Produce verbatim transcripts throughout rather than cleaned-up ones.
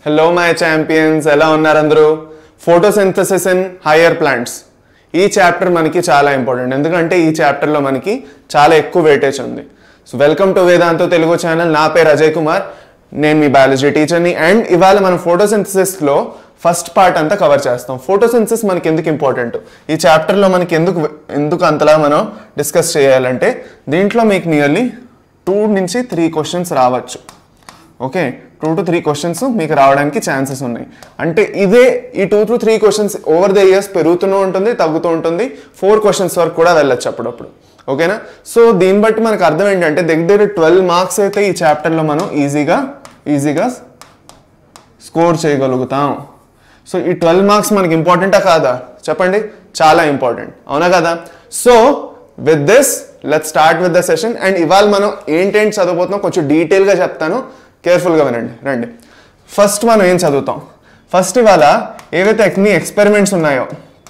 Hello my champions, ఎలా ఉన్నారు అందరూ? ఫోటోసింథసిస్ ఇన్ హైయర్ ప్లాంట్స్ ఈ చాప్టర్ మనకి చాలా ఇంపార్టెంట్, ఎందుకంటే ఈ చాప్టర్లో మనకి చాలా ఎక్కువ వెయిటేజ్ ఉంది. So welcome to Vedantu Telugu channel. నా పేరు అజయ్ కుమార్, నేను మీ బయాలజీ టీచర్ని. అండ్ ఇవాళ మనం ఫోటోసింథసిస్లో ఫస్ట్ పార్ట్ అంతా కవర్ చేస్తాం. ఫోటోసింథసిస్ మనకి ఎందుకు ఇంపార్టెంట్, ఈ చాప్టర్లో మనకి ఎందుకు ఎందుకు అంతలా మనం డిస్కస్ చేయాలంటే దీంట్లో మీకు నియర్లీ టూ నుంచి త్రీ క్వశ్చన్స్ రావచ్చు. Okay, two to three questions మీకు రావడానికి ఛాన్సెస్ ఉన్నాయి. అంటే ఇదే ఈ two to three questions over the years పెరుగుతూనే ఉంటుంది, తగ్గుతూ ఉంటుంది. ఫోర్ క్వశ్చన్స్ వరకు కూడా వెళ్ళచ్చు అప్పుడప్పుడు. ఓకేనా? సో దీన్ని బట్టి మనకు అర్థం ఏంటంటే దగ్గర ట్వెల్వ్ మార్క్స్ అయితే ఈ చాప్టర్లో మనం ఈజీగా ఈజీగా స్కోర్ చేయగలుగుతాం. సో ఈ ట్వెల్వ్ మార్క్స్ మనకి ఇంపార్టెంటా కాదా చెప్పండి? చాలా ఇంపార్టెంట్, అవునా కదా? So with this let's start with the session. And ఇవాళ మనం ఏంటేంటి చదవబోతున్నాం కొంచెం డీటెయిల్గా చెప్తాను, కేర్ఫుల్గా వినండి. రండి, ఫస్ట్ మనం ఏం చదువుతాం? ఫస్ట్ ఇవాళ ఏవైతే అన్ని ఎక్స్పెరిమెంట్స్ ఉన్నాయో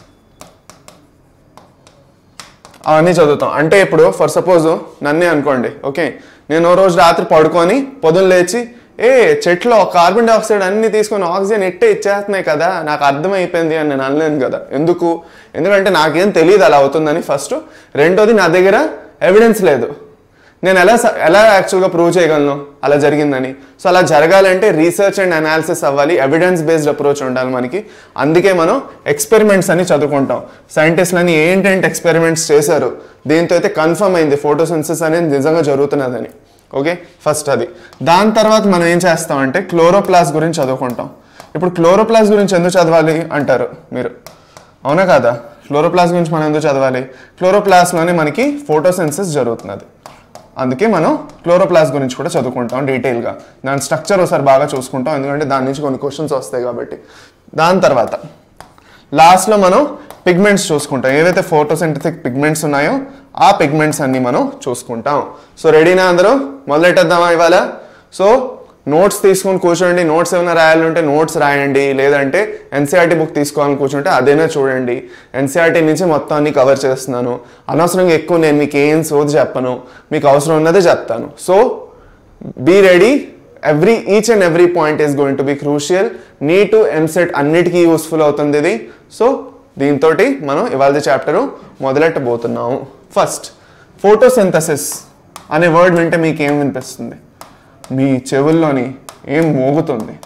అవన్నీ చదువుతాం. అంటే ఇప్పుడు ఫర్ సపోజ్ నన్నే అనుకోండి. ఓకే, నేను ఓ రోజు రాత్రి పడుకొని పొద్దున్న లేచి ఏ చెట్లో కార్బన్ డైఆక్సైడ్ అన్ని తీసుకొని ఆక్సిజన్ ఎట్టే ఇచ్చేస్తున్నాయి కదా, నాకు అర్థమైపోయింది అని నేను అనలేను కదా. ఎందుకు? ఎందుకంటే నాకేం తెలియదు అలా అవుతుందని ఫస్ట్. రెండోది, నా దగ్గర ఎవిడెన్స్ లేదు. నేను ఎలా ఎలా యాక్చువల్గా ప్రూవ్ చేయగలను అలా జరిగిందని? సో అలా జరగాలంటే రీసెర్చ్ అండ్ అనాలిసిస్ అవ్వాలి, ఎవిడెన్స్ బేస్డ్ అప్రోచ్ ఉండాలి మనకి. అందుకే మనం ఎక్స్పెరిమెంట్స్ అని చదువుకుంటాం. సైంటిస్టులని ఏంటంటే ఎక్స్పెరిమెంట్స్ చేశారు, దీంతో అయితే కన్ఫర్మ్ అయింది ఫోటోసింథసిస్ అనేది నిజంగా జరుగుతున్నదని. ఓకే, ఫస్ట్ అది. దాని తర్వాత మనం ఏం చేస్తామంటే క్లోరోప్లాస్ట్ గురించి చదువుకుంటాం. ఇప్పుడు క్లోరోప్లాస్ట్ గురించి ఎందుకు చదవాలి అంటారు మీరు, అవునా కదా? క్లోరోప్లాస్ట్ గురించి మనం ఎందుకు చదవాలి? క్లోరోప్లాస్ట్లోనే మనకి ఫోటోసింథసిస్ జరుగుతున్నది, అందుకే మనం క్లోరోప్లాస్ట్ గురించి కూడా చదువుకుంటాం డీటెయిల్గా. దాని స్ట్రక్చర్ ఒకసారి బాగా చూసుకుంటాం, ఎందుకంటే దాని నుంచి కొన్ని క్వశ్చన్స్ వస్తాయి కాబట్టి. దాని తర్వాత లాస్ట్లో మనం పిగ్మెంట్స్ చూసుకుంటాం. ఏవైతే ఫోటోసింథటిక్ పిగ్మెంట్స్ ఉన్నాయో ఆ పిగ్మెంట్స్ అన్ని మనం చూసుకుంటాం. సో రెడీనా అందరూ? మొదలెట్టేద్దామా ఇవాళ? సో నోట్స్ తీసుకొని కూర్చోండి. నోట్స్ ఏమైనా రాయాలంటే నోట్స్ రాయండి, లేదంటే ఎన్సీఆర్టీ బుక్ తీసుకోవాలని కూర్చుంటే అదైనా చూడండి. ఎన్సీఆర్టీ నుంచి మొత్తం అన్ని కవర్ చేస్తున్నాను. అనవసరంగా ఎక్కువ నేను మీకు ఏం సోది చెప్పను, మీకు అవసరం ఉన్నదే చెప్తాను. So be ready. Every each and every point is going to be crucial. NEET to EAMCET అన్నిటికీ యూస్ఫుల్ అవుతుంది ఇది. సో దీంతో మనం ఇవాళ చాప్టరు మొదలెట్టబోతున్నాము. ఫస్ట్, ఫోటోసింథసిస్ అనే వర్డ్ వింటే మీకు ఏం వినిపిస్తుంది? మీ చెవుల్లోని ఏం మోగుతుంది?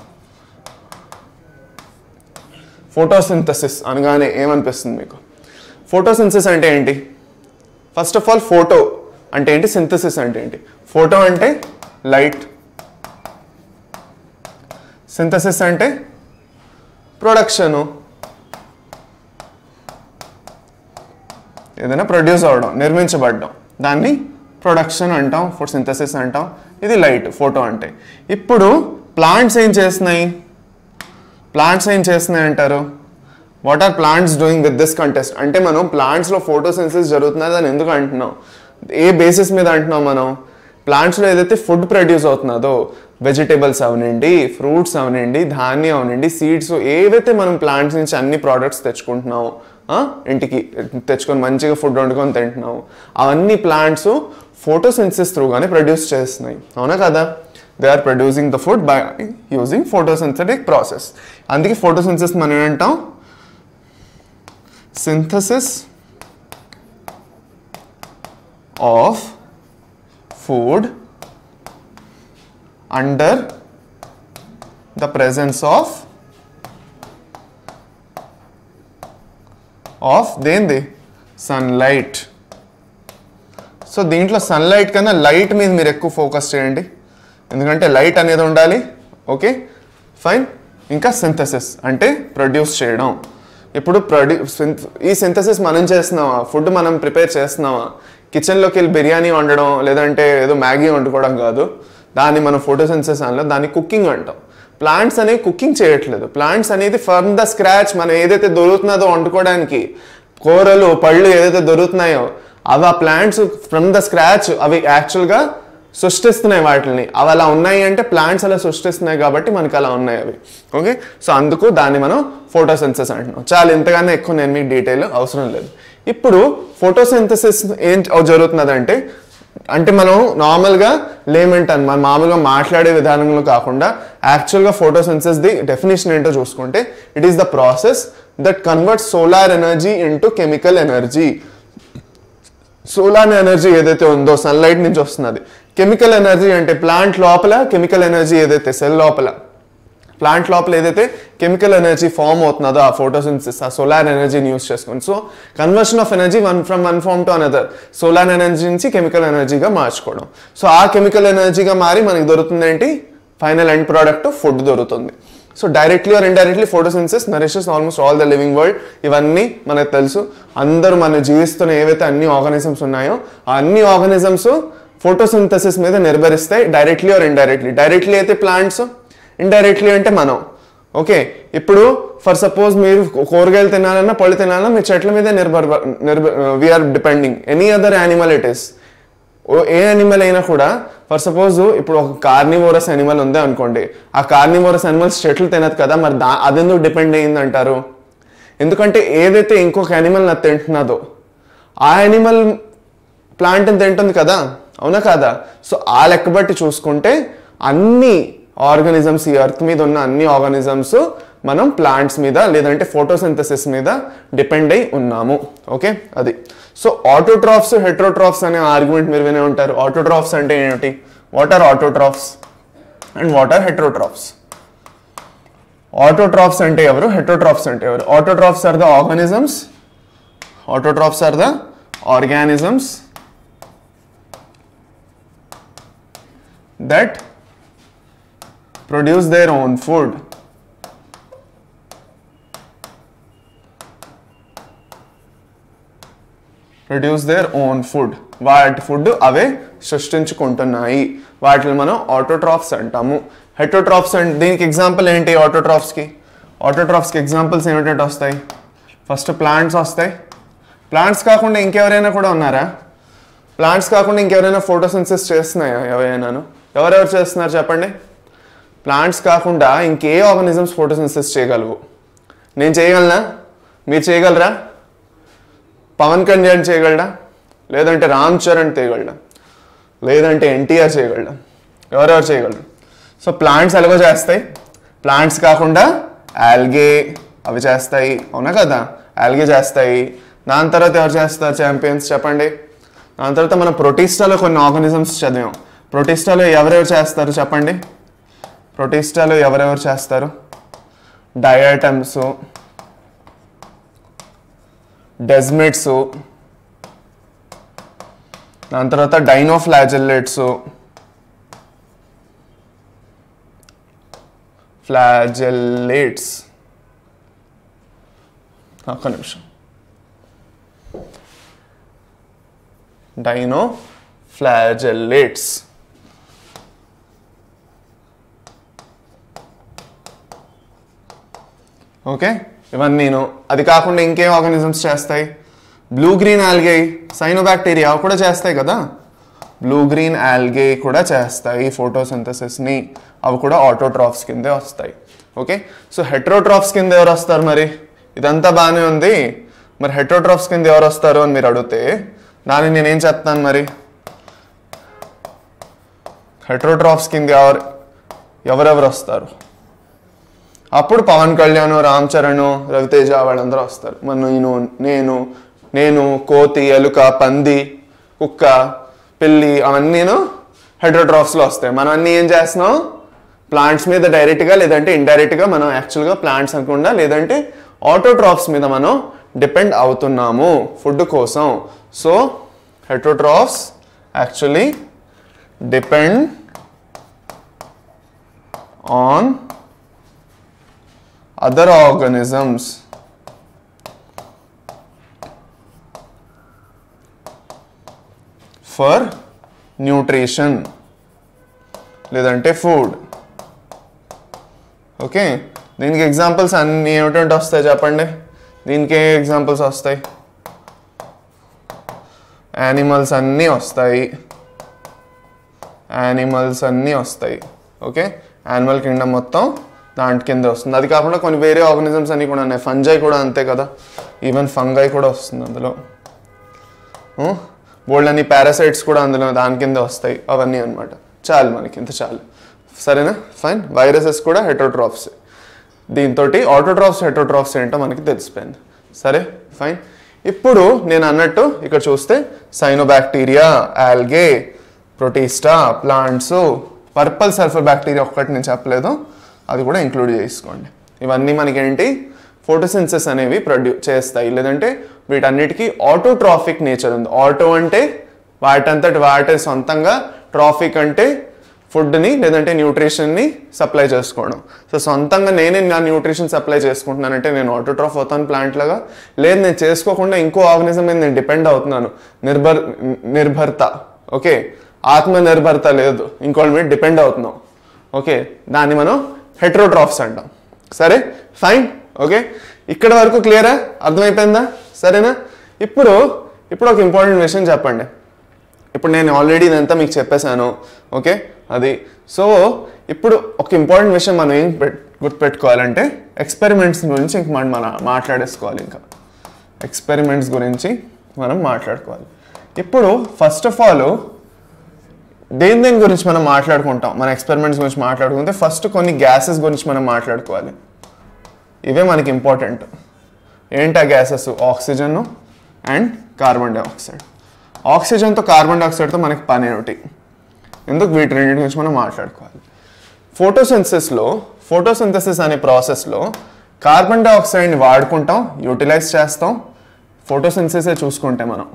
ఫోటోసింథసిస్ అనగానే ఏమనిపిస్తుంది మీకు? ఫోటోసింథసిస్ అంటే ఏంటి? ఫస్ట్ ఆఫ్ ఆల్ ఫోటో అంటే ఏంటి, సింథసిస్ అంటే ఏంటి? ఫోటో అంటే లైట్, సింథసిస్ అంటే ప్రొడక్షను, ఏదైనా ప్రొడ్యూస్ అవ్వడం, నిర్మించబడడం, దాన్ని ప్రొడక్షన్ అంటాం, ఫోటో సింథసిస్ అంటాం. ఇది లైట్, ఫోటో అంటే. ఇప్పుడు ప్లాంట్స్ ఏం చేస్తున్నాయి? ప్లాంట్స్ ఏం చేస్తున్నాయి అంటారు? What are plants doing with this contest? అంటే మనం ప్లాంట్స్లో ఫోటోసింథసిస్ జరుగుతున్నది అని ఎందుకు అంటున్నాం? ఏ బేసిస్ మీద అంటున్నాం మనం? ప్లాంట్స్లో ఏదైతే ఫుడ్ ప్రొడ్యూస్ అవుతున్నదో, వెజిటేబుల్స్ అవనండి, ఫ్రూట్స్ అవనండి, ధాన్యం అవనండి, సీడ్స్, ఏవైతే మనం ప్లాంట్స్ నుంచి అన్ని ప్రోడక్ట్స్ తెచ్చుకుంటున్నాము, ఇంటికి తెచ్చుకొని మంచిగా ఫుడ్ వండుకొని తింటున్నాము, అవన్నీ ప్లాంట్స్ ఫోటోసింథసిస్ త్రూగానే ప్రొడ్యూస్ చేస్తున్నాయి, అవునా కదా? They are producing the food by using photosynthetic process. అందుకే ఫోటోసింథసిస్ మనం ఏమంటాం? Synthesis of food under the presence of of దేంది సన్లైట్. సో దీంట్లో సన్లైట్ కన్నా లైట్ మీద మీరు ఎక్కువ ఫోకస్ చేయండి, ఎందుకంటే లైట్ అనేది ఉండాలి. Okay, fine. ఇంకా సింథసిస్ అంటే ప్రొడ్యూస్ చేయడం. ఇప్పుడు ప్రొడ్యూ ఈ సింథసిస్ మనం చేస్తున్నామా? ఫుడ్ మనం ప్రిపేర్ చేస్తున్నామా? కిచెన్లోకి వెళ్ళి బిర్యానీ వండడం లేదంటే ఏదో మ్యాగీ వండుకోవడం కాదు, దాన్ని మనం ఫోటోసింథసిస్ అనలో దాన్ని కుకింగ్ అంటాం. ప్లాంట్స్ అనేవి కుకింగ్ చేయట్లేదు. ప్లాంట్స్ అనేది ఫ్రమ్ ద స్క్రాచ్ మనం ఏదైతే దొరుకుతున్నదో వండుకోవడానికి, కూరలు పళ్ళు ఏదైతే దొరుకుతున్నాయో అవి ఆ ప్లాంట్స్ ఫ్రమ్ ద స్క్రాచ్ అవి యాక్చువల్గా సృష్టిస్తున్నాయి వాటిని. అవి అలా ఉన్నాయి అంటే ప్లాంట్స్ అలా సృష్టిస్తున్నాయి కాబట్టి మనకి అలా ఉన్నాయి అవి. ఓకే, సో అందుకు దాన్ని మనం ఫోటోసింథసిస్ అంటున్నాం. చాలా ఇంతగానే ఎక్కువ నేను మీకు డీటెయిల్ అవసరం లేదు. ఇప్పుడు ఫోటోసింథసిస్ ఏం జరుగుతున్నదంటే అంటే మనం నార్మల్గా లేమెంట్ అని మనం మామూలుగా మాట్లాడే విధానంలో కాకుండా యాక్చువల్గా ఫోటోసిన్థసిస్ ది డెఫినేషన్ ఏంటో చూసుకుంటే it is the process that converts solar energy into chemical energy. Solar energy ఏదైతే ఉందో సన్లైట్ నుంచి వస్తున్నది. కెమికల్ ఎనర్జీ అంటే ప్లాంట్ లోపల కెమికల్ ఎనర్జీ ఏదైతే సెల్ లోపల ప్లాంట్ లోపల ఏదైతే కెమికల్ ఎనర్జీ ఫామ్ అవుతున్నదో ఆ ఫోటోసిన్థసిస్ ఆ సోలార్ ఎనర్జీని యూస్ చేసుకొని so conversion of energy one from one form to another solar energy నుంచి కెమికల్ ఎనర్జీగా మార్చుకోవడం. సో ఆ కెమికల్ ఎనర్జీగా మారి మనకి దొరుకుతుంది ఏంటి ఫైనల్ ఎండ్ ప్రోడక్ట్ ఫుడ్ దొరుకుతుంది. So directly or indirectly photosynthesis nourishes almost all the living world. ఇవన్నీ మనకు తెలుసు. అందరూ మనం జీవిస్తున్న ఏవైతే అన్ని ఆర్గానిజమ్స్ ఉన్నాయో ఆ అన్ని ఆర్గానిజమ్స్ ఫోటోసిన్థసిస్ మీద నిర్భరిస్తాయి డైరెక్ట్లీ ఆర్ ఇండైరెక్ట్లీ. డైరెక్ట్లీ అయితే ప్లాంట్స్, ఇండైరెక్ట్లీ అంటే మనం. ఓకే, ఇప్పుడు ఫర్ సపోజ్ మీరు కూరగాయలు తినాలన్నా పళ్ళు తినాలన్నా మీ చెట్ల మీద నిర్భర నిర్భ we're depending any other animal it is. ఏ యానిమల్ అయినా కూడా ఫర్ సపోజ్ ఇప్పుడు ఒక కార్నివోరస్ యానిమల్ ఉంది అనుకోండి, ఆ కార్నివోరస్ యానిమల్స్ చెట్లు తినదు కదా, మరి దా అదెందుకు డిపెండ్ అయ్యింది అంటారు? ఎందుకంటే ఏదైతే ఇంకొక యానిమల్ నాకు తింటున్నదో ఆ యానిమల్ ప్లాంట్ని తింటుంది కదా, అవునా కాదా? సో ఆ లెక్క బట్టి చూసుకుంటే అన్ని ఆర్గానిజమ్స్ ఈ ఎర్త్ మీద ఉన్న అన్ని ఆర్గానిజమ్స్ మనం ప్లాంట్స్ మీద లేదంటే ఫోటోసింథసిస్ మీద డిపెండ్ అయి ఉన్నాము. ఓకే, అది. సో ఆటోట్రాఫ్స్ హెట్రోట్రాఫ్స్ అనే ఆర్గ్యుమెంట్ మీరు వినే ఉంటారు. ఆటోట్రాఫ్స్ అంటే ఏంటి? What are autotrophs and what are heterotrophs? Autotrophs అంటే ఎవరు, హెట్రోట్రాఫ్స్ అంటే ఎవరు? Autotrophs are the organisms autotrophs are the organisms that produce their own food. Produce their own food. వాటి ఫుడ్ అవే సృష్టించుకుంటున్నాయి. వాటిని మనం ఆటోట్రాఫ్స్ అంటాము. హెట్రోట్రాఫ్స్ అంటే దీనికి ఎగ్జాంపుల్ ఏంటి? ఆటోట్రాఫ్స్కి ఆటోట్రాఫ్స్కి ఎగ్జాంపుల్స్ ఏమిటంటే వస్తాయి. ఫస్ట్ ప్లాంట్స్ వస్తాయి. ప్లాంట్స్ కాకుండా ఇంకెవరైనా కూడా ఉన్నారా? ప్లాంట్స్ కాకుండా ఇంకెవరైనా ఫోటోసింథసిస్ చేస్తున్నాయా? ఎవరైనాను ఎవరెవరు చేస్తున్నారు చెప్పండి? ప్లాంట్స్ కాకుండా ఇంకే ఆర్గానిజమ్స్ ఫోటోసింథసిస్ చేయగలవు? నేను చేయగలనా? మీరు చేయగలరా? పవన్ కళ్యాణ్ చేయగలడా? లేదంటే రామ్ చరణ్ చేయగలడా? లేదంటే ఎన్టీఆర్ చేయగలడా? ఎవరెవరు చేయగలరు? సో ప్లాంట్స్ ఎలాగో చేస్తాయి. ప్లాంట్స్ కాకుండా ఆల్గే అవి చేస్తాయి, అవునా కదా? ఆల్గే చేస్తాయి. దాని తర్వాత ఎవరు చేస్తారు ఛాంపియన్స్ చెప్పండి? దాని తర్వాత మనం ప్రొటిస్టాలో కొన్ని ఆర్గానిజమ్స్ చదివాం. ప్రొటిస్టాలో ఎవరెవరు చేస్తారు చెప్పండి? ప్రొటిస్టాలో ఎవరెవరు చేస్తారు? డయాటమ్స్, డెస్మిడ్స్, దాని తర్వాత డైనోఫ్లాజెల్లేట్స్, ఫ్లాజెల్లేట్స్ ఒక్క నిమిషం డైనోఫ్లాజెల్లేట్స్. ఓకే, ఇవన్నీ నేను అది కాకుండా ఇంకేం ఆర్గానిజమ్స్ చేస్తాయి? బ్లూ గ్రీన్ ఆల్గే, సైనోబాక్టీరియా కూడా చేస్తాయి కదా. బ్లూ గ్రీన్ ఆల్గే కూడా చేస్తాయి ఫోటోసింథసిస్ని. అవి కూడా ఆటోట్రాఫ్స్ కిందే వస్తాయి. ఓకే, సో హెట్రోట్రాఫ్స్ కింద ఎవరు వస్తారు? మరి ఇదంతా బాగానే ఉంది, మరి హెట్రోట్రాఫ్స్ కింద ఎవరు వస్తారు అని మీరు అడిగితే దానికి నేనేం చెప్తాను? మరి హెట్రోట్రాఫ్స్ కింద ఎవరు ఎవరెవరు వస్తారు? అప్పుడు పవన్ కళ్యాణ్, రామ్ చరణ్, రవితేజ వాళ్ళందరూ వస్తారు. మన నేను నేను నేను కోతి, ఎలుక, పంది, కుక్క, పిల్లి అవన్నీను హెట్రోట్రాఫ్స్లో వస్తాయి. మనం అన్నీ ఏం చేస్తున్నాం? ప్లాంట్స్ మీద డైరెక్ట్గా లేదంటే ఇండైరెక్ట్గా మనం యాక్చువల్గా ప్లాంట్స్ అనుకుండా లేదంటే ఆటోట్రాఫ్స్ మీద మనం డిపెండ్ అవుతున్నాము ఫుడ్ కోసం. So heterotrophs actually depend on other organisms for nutrition లేదంటే ఫుడ్. ఓకే, దీనికి ఎగ్జాంపుల్స్ అన్ని ఏమిటంటే వస్తాయి చెప్పండి? దీనికి ఏ ఎగ్జాంపుల్స్ వస్తాయి? యానిమల్స్ అన్నీ వస్తాయి. యానిమల్స్ అన్నీ వస్తాయి. ఓకే, యానిమల్ కింగ్డమ్ మొత్తం దాంట్ కింద వస్తుంది. అది కాకుండా కొన్ని వేరే ఆర్గానిజమ్స్ అన్నీ కూడా ఉన్నాయి. ఫంజై కూడా అంతే కదా, ఈవెన్ ఫంగై కూడా వస్తుంది అందులో. బోల్డ్ అని పారాసైట్స్ కూడా అందులో దాని కింద వస్తాయి, అవన్నీ అనమాట. చాలు మనకి ఇంత చాలు, సరేనా? ఫైన్. వైరసెస్ కూడా హెటరోట్రాఫ్స్. దీంతో ఆటోట్రాఫ్స్ హెటరోట్రాఫ్స్ ఏంటో మనకి తెలిసిపోయింది. సరే ఫైన్. ఇప్పుడు నేను అన్నట్టు ఇక్కడ చూస్తే cyanobacteria, algae, protista, plants, purple sulphur bacteria ఒక్కటి నేను చెప్పలేదు, అది కూడా ఇంక్లూడ్ చేసుకోండి. ఇవన్నీ మనకి ఏంటి, ఫోటోసిన్థసిస్ అనేవి ప్రొడ్యూ చేస్తాయి. లేదంటే వీటన్నిటికీ ఆటోట్రాఫిక్ నేచర్ ఉంది. ఆటో అంటే వాటంతటి వాటి సొంతంగా, ట్రాఫిక్ అంటే ఫుడ్ని లేదంటే న్యూట్రిషన్ని సప్లై చేసుకోవడం. సో సొంతంగా నేనే నా న్యూట్రిషన్ సప్లై చేసుకుంటున్నానంటే నేను ఆటోట్రాఫ్ అవుతాను ప్లాంట్ లాగా. లేదు నేను చేసుకోకుండా ఇంకో ఆర్గనిజం మీద నేను డిపెండ్ అవుతున్నాను, నిర్భర్ నిర్భరత ఓకే, ఆత్మనిర్భరత లేదు, ఇంకోళ్ళ మీద డిపెండ్ అవుతున్నాం ఓకే, దాన్ని మనం హెటరోట్రాఫ్స్ అంటాం. సరే ఫైన్ ఓకే. ఇక్కడ వరకు క్లియరా, అర్థమైపోయిందా? సరేనా? ఇప్పుడు ఇప్పుడు ఒక ఇంపార్టెంట్ విషయం చెప్పండి. ఇప్పుడు నేను ఆల్రెడీ ఇదంతా మీకు చెప్పేశాను ఓకే, అది. సో ఇప్పుడు ఒక ఇంపార్టెంట్ విషయం మనం ఏం గుర్తుపెట్టుకోవాలంటే ఎక్స్పెరిమెంట్స్ గురించి ఇంక మనం మన మాట్లాడేసుకోవాలి. ఇంకా ఎక్స్పెరిమెంట్స్ గురించి మనం మాట్లాడుకోవాలి. ఇప్పుడు ఫస్ట్ ఆఫ్ ఆల్ దేని దేని గురించి మనం మాట్లాడుకుంటాం, మన ఎక్స్పెరిమెంట్స్ గురించి మాట్లాడుకుంటే ఫస్ట్ కొన్ని గ్యాసెస్ గురించి మనం మాట్లాడుకోవాలి. ఇవే మనకి ఇంపార్టెంట్. ఏంటి ఆ gases? Oxygen and carbon dioxide. ఆక్సిజన్తో కార్బన్ డైఆక్సైడ్తో మనకి పని ఏమిటి, ఎందుకు వీటి రెండింటి గురించి మనం మాట్లాడుకోవాలి. ఫోటోసింథసిస్లో ఫోటోసింథసిస్ అనే ప్రాసెస్లో కార్బన్ డైఆక్సైడ్ని వాడుకుంటాం, యూటిలైజ్ చేస్తాం. ఫోటోసింథసిసే చూసుకుంటే మనం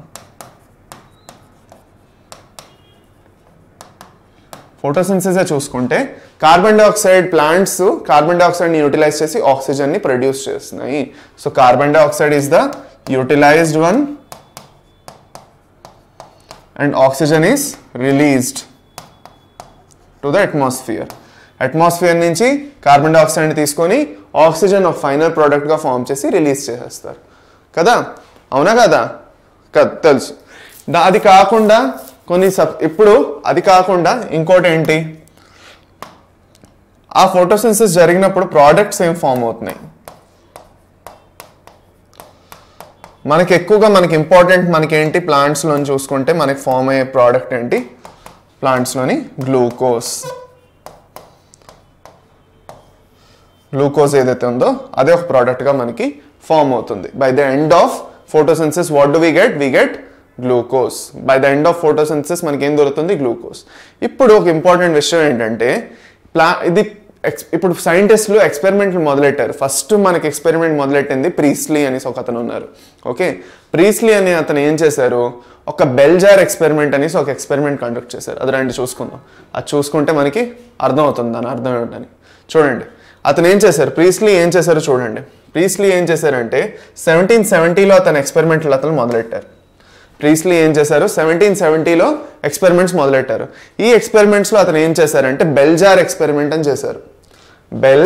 ఫోటోసింథసిసే చూసుకుంటే కార్బన్ డైఆక్సైడ్ ప్లాంట్స్ కార్బన్ డైఆక్సైడ్ని యూటిలైజ్ చేసి ఆక్సిజన్ని ప్రొడ్యూస్ చేస్తున్నాయి. So carbon dioxide is the utilised one and oxygen is released to the atmosphere. Atmosphere నుంచి కార్బన్ డైఆక్సైడ్ని తీసుకొని ఆక్సిజన్ ఒక ఫైనల్ ప్రోడక్ట్గా ఫామ్ చేసి రిలీజ్ చేసేస్తారు కదా, అవునా కదా? తెలుసు. అది కాకుండా కొన్ని సబ్ ఇప్పుడు అది కాకుండా ఇంకోటి ఏంటి, ఆ ఫోటోసింథసిస్ జరిగినప్పుడు ప్రోడక్ట్స్ ఏం ఫామ్ అవుతున్నాయి మనకి ఎక్కువగా. మనకి ఇంపార్టెంట్ మనకి ఏంటి, ప్లాంట్స్లోని చూసుకుంటే మనకి ఫామ్ అయ్యే ప్రోడక్ట్ ఏంటి, ప్లాంట్స్లోని గ్లూకోజ్. గ్లూకోజ్ ఏదైతే ఉందో అదే ఒక ప్రోడక్ట్గా మనకి ఫామ్ అవుతుంది. By the end of photosynthesis what do we get, we get glucose. By the end of photosynthesis మనకి ఏం దొరుకుతుంది, గ్లూకోజ్. ఇప్పుడు ఒక ఇంపార్టెంట్ విషయం ఏంటంటే ప్లా ఇది ఎక్స్ ఇప్పుడు సైంటిస్టులు ఎక్స్పెరిమెంట్లు మొదలెట్టారు. ఫస్ట్ మనకి ఎక్స్పెరిమెంట్ మొదలెట్టింది ప్రీస్లీ అనేసి ఒక అతను ఉన్నారు ఓకే. ప్రీస్లీ అనే అతను ఏం చేశారు, ఒక బెల్ జార్ ఎక్స్పెరిమెంట్ అనేసి ఒక ఎక్స్పెరిమెంట్ కండక్ట్ చేశారు. అది రండి చూసుకుందాం. అది చూసుకుంటే మనకి అర్థం అవుతుంది దాని అర్థం ఏమిటని. చూడండి అతను ఏం చేశారు, ప్రీస్లీ ఏం చేశారో చూడండి. ప్రీస్లీ ఏం చేశారంటే సెవెంటీన్ సెవెంటీలో అతను ఎక్స్పెరిమెంట్లు అతను మొదలెట్టారు. ప్రీస్లీ ఏం చేశారు, సెవెంటీన్ సెవెంటీలో ఎక్స్పెరిమెంట్స్ మొదలెట్టారు. ఈ ఎక్స్పెరిమెంట్స్లో అతను ఏం చేశారంటే బెల్ జార్ ఎక్స్పెరిమెంట్ అని చేశారు. బెల్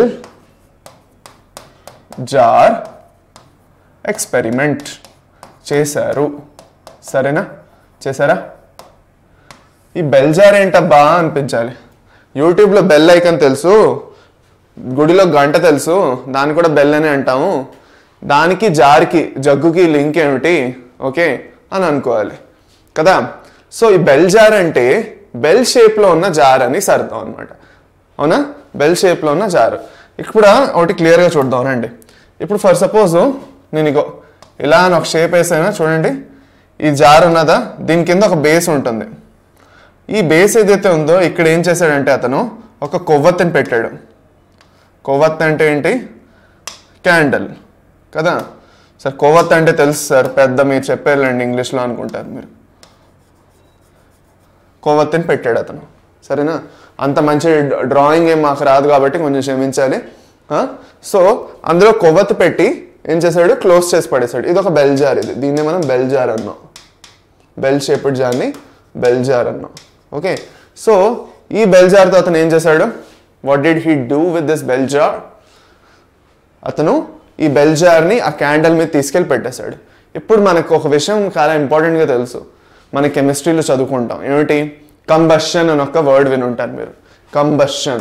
జార్ ఎక్స్పెరిమెంట్ చేశారు. సరేనా, చేశారా? ఈ బెల్ జార్ ఏంటబ్బా అనిపించాలి. యూట్యూబ్లో బెల్ ఐకాన్ తెలుసు, గుడిలో గంట తెలుసు, దాన్ని కూడా బెల్ అని అంటాము. దానికి జార్కి జగ్గుకి లింక్ ఏమిటి ఓకే అని అనుకోవాలి కదా. సో ఈ బెల్ జార్ అంటే బెల్ షేప్లో ఉన్న జార్ అని అర్థం అనమాట, అవునా? బెల్ షేప్లో ఉన్న జార్. ఇప్పుడు ఒకటి క్లియర్గా చూద్దాం రండి. ఇప్పుడు ఫర్ సపోజ్ నేను ఇగో ఇలా అని ఒక షేప్ వేసైనా చూడండి, ఈ జార్ ఉన్నదా, దీని కింద ఒక బేస్ ఉంటుంది. ఈ బేస్ ఏదైతే ఉందో ఇక్కడ ఏం చేశాడంటే అతను ఒక కొవ్వొత్తిని పెట్టాడు. కొవ్వొత్తి అంటే ఏంటి, క్యాండిల్ కదా సార్. కొవ్వొత్తి అంటే తెలుసు సార్, పెద్ద మీరు చెప్పారులేండి ఇంగ్లీష్లో అనుకుంటారు మీరు. కొవ్వొత్తిని పెట్టాడు అతను, సరేనా? అంత మంచి డ్రాయింగ్ ఏం మాకు రాదు కాబట్టి కొంచెం క్షమించాలి. సో అందులో కొవ్వొత్తి పెట్టి ఏం చేశాడు, క్లోజ్ చేసి పడేశాడు. ఇది ఒక బెల్ జార్, ఇది దీన్ని మనం బెల్ జార్ అన్నాం. బెల్ షేప్డ్ జార్ని బెల్ జార్ అన్నాం ఓకే. సో ఈ బెల్ జార్తో అతను ఏం చేశాడు, what did he do with this bell jar? అతను ఈ బెల్ జార్ని ఆ క్యాండిల్ మీద తీసుకెళ్ళి పెట్టేశాడు. ఇప్పుడు మనకు ఒక విషయం చాలా ఇంపార్టెంట్గా తెలుసు, మన కెమిస్ట్రీలో చదువుకుంటాం. ఏమిటి, కంబషన్ అని ఒక వర్డ్ విని ఉంటారు మీరు. కంబషన్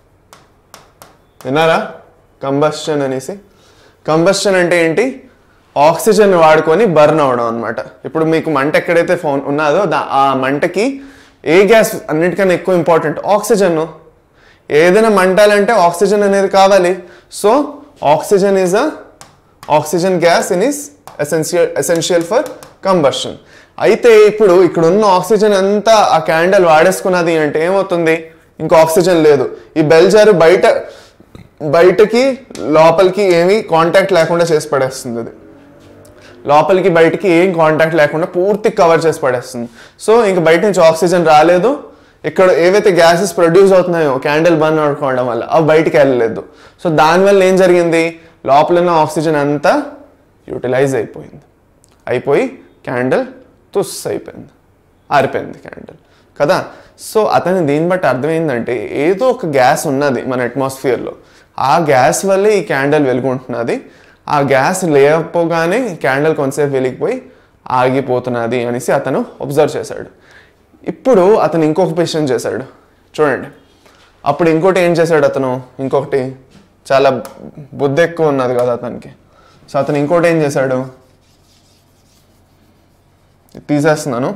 విన్నారా? కంబషన్ అనేసి. కంబషన్ అంటే ఏంటి, ఆక్సిజన్ వాడుకొని బర్న్ అవడం అనమాట. ఇప్పుడు మీకు మంట ఎక్కడైతే ఫోన్ ఉన్నదో ఆ మంటకి ఏ గ్యాస్ అన్నిటికన్నా ఎక్కువ ఇంపార్టెంట్? ఆక్సిజన్. ఏదైనా మంటాలంటే ఆక్సిజన్ అనేది కావాలి. So oxygen is a oxygen gas in is essential essential for combustion. అయితే ఇప్పుడు ఇక్కడ ఉన్న ఆక్సిజన్ అంతా ఆ క్యాండిల్ వాడేసుకున్నది అంటే ఏమవుతుంది? ఇంకా ఆక్సిజన్ లేదు. ఈ బెల్ జారు బయట బయటకి లోపలికి ఏమీ కాంటాక్ట్ లేకుండా చేసి పడేస్తుంది. అది లోపలికి బయటికి ఏం కాంటాక్ట్ లేకుండా పూర్తి కవర్ చేసి పడేస్తుంది. సో ఇంక బయట నుంచి ఆక్సిజన్ రాలేదు. ఇక్కడ ఏవైతే గ్యాసెస్ ప్రొడ్యూస్ అవుతున్నాయో క్యాండిల్ బర్న్ అవడం వల్ల అవి బయటికి వెళ్ళలేదు. సో దానివల్ల ఏం జరిగింది? లోపల ఉన్న ఆక్సిజన్ అంతా యూటిలైజ్ అయిపోయింది. అయిపోయి క్యాండిల్ తుస్ అయిపోయింది, ఆరిపోయింది క్యాండిల్ కదా. సో అతని దీన్ని బట్టి అర్థమైందంటే ఏదో ఒక గ్యాస్ ఉన్నది మన అట్మాస్ఫియర్లో, ఆ గ్యాస్ వల్లే ఈ క్యాండిల్ వెలుగుంటున్నది. ఆ గ్యాస్ లేకపోగానే క్యాండిల్ కొంతసేపు వెలిగిపోయి ఆగిపోతున్నది అనేసి అతను అబ్జర్వ్ చేశాడు. ఇప్పుడు అతను ఇంకొక క్వశ్చన్ చేశాడు చూడండి. అప్పుడు ఇంకోటి ఏం చేశాడు అతను? ఇంకొకటి చాలా బుద్ధి ఎక్కువ ఉన్నది కదా అతనికి. సో అతను ఇంకోటి ఏం చేశాడు? తీసేస్తున్నాను.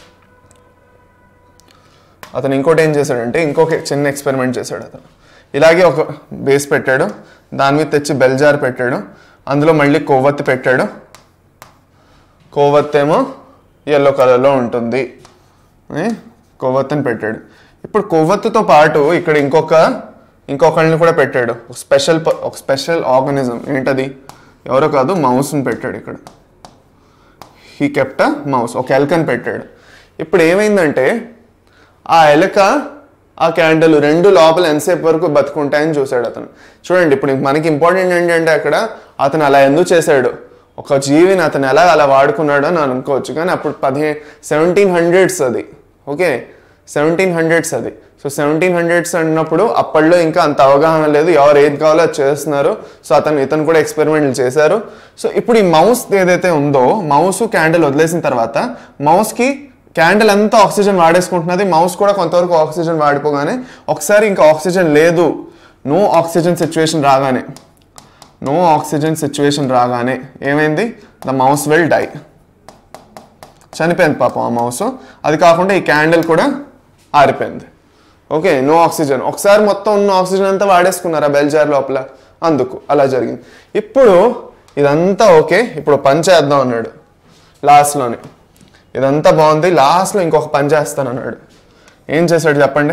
అతను ఇంకోటి ఏం చేశాడంటే ఇంకొక చిన్న ఎక్స్పెరిమెంట్ చేశాడు. అతను ఇలాగే ఒక బేస్ పెట్టాడు, దాని మీద తెచ్చి బెల్ జార్ పెట్టాడు, అందులో మళ్ళీ కొవ్వొత్తి పెట్టాడు. కొవ్వొత్తి ఏమో ఎల్లో కలర్లో ఉంటుంది, కొవ్వొత్తిని పెట్టాడు. ఇప్పుడు కొవ్వొత్తితో పాటు ఇక్కడ ఇంకొక ఇంకొకళ్ళని కూడా పెట్టాడు, ఒక స్పెషల్ ఒక స్పెషల్ ఆర్గానిజం. ఏంటది? ఎవరో కాదు, మౌస్ని పెట్టాడు ఇక్కడ. హీ కెప్ట్ అ మౌస్, ఒక ఎలకని పెట్టాడు. ఇప్పుడు ఏమైందంటే ఆ ఎలక ఆ క్యాండిల్ రెండు లోపల ఎంతసేపు వరకు బతుకుంటాయని చూశాడు అతను. చూడండి ఇప్పుడు మనకి ఇంపార్టెంట్ ఏంటంటే అక్కడ అతను అలా ఎందుకు చేశాడు? ఒక జీవిని అతను ఎలా అలా వాడుకున్నాడో అని అనుకోవచ్చు. కానీ అప్పుడు పదిహే సెవెంటీన్ హండ్రెడ్స్ అది, ఓకే, సెవెంటీన్ హండ్రెడ్స్ అది. సో సెవెంటీన్ హండ్రెడ్స్ అన్నప్పుడు అప్పట్లో ఇంకా అంత అవగాహన లేదు, ఎవరు ఏది కావాలో అది చేస్తున్నారు. సో అతను ఇతను కూడా ఎక్స్పెరిమెంట్లు చేశారు. సో ఇప్పుడు ఈ మౌస్ ఏదైతే ఉందో, మౌస్ క్యాండిల్ వదిలేసిన తర్వాత మౌస్కి క్యాండిల్ అంతా ఆక్సిజన్ వాడేసుకుంటున్నది, మౌస్ కూడా కొంతవరకు ఆక్సిజన్ వాడిపోగానే ఒకసారి ఇంకా ఆక్సిజన్ లేదు, నో ఆక్సిజన్ సిచ్యువేషన్ రాగానే నో ఆక్సిజన్ సిచ్యువేషన్ రాగానే ఏమైంది? ద మౌస్ విల్ డై, చనిపోయింది పాపం ఆ మౌస్. అది కాకుండా ఈ క్యాండిల్ కూడా ఆరిపోయింది. Okay, no oxygen. ఒకసారి మొత్తం ఉన్న ఆక్సిజన్ అంతా వాడేసుకున్నారు ఆ బెల్ జార్ లోపల, అందుకు అలా జరిగింది. ఇప్పుడు ఇదంతా ఓకే, ఇప్పుడు పని చేద్దాం అన్నాడు లాస్ట్లోని. ఇదంతా బాగుంది, లాస్ట్లో ఇంకొక పని చేస్తాను అన్నాడు. ఏం చేశాడు చెప్పండి?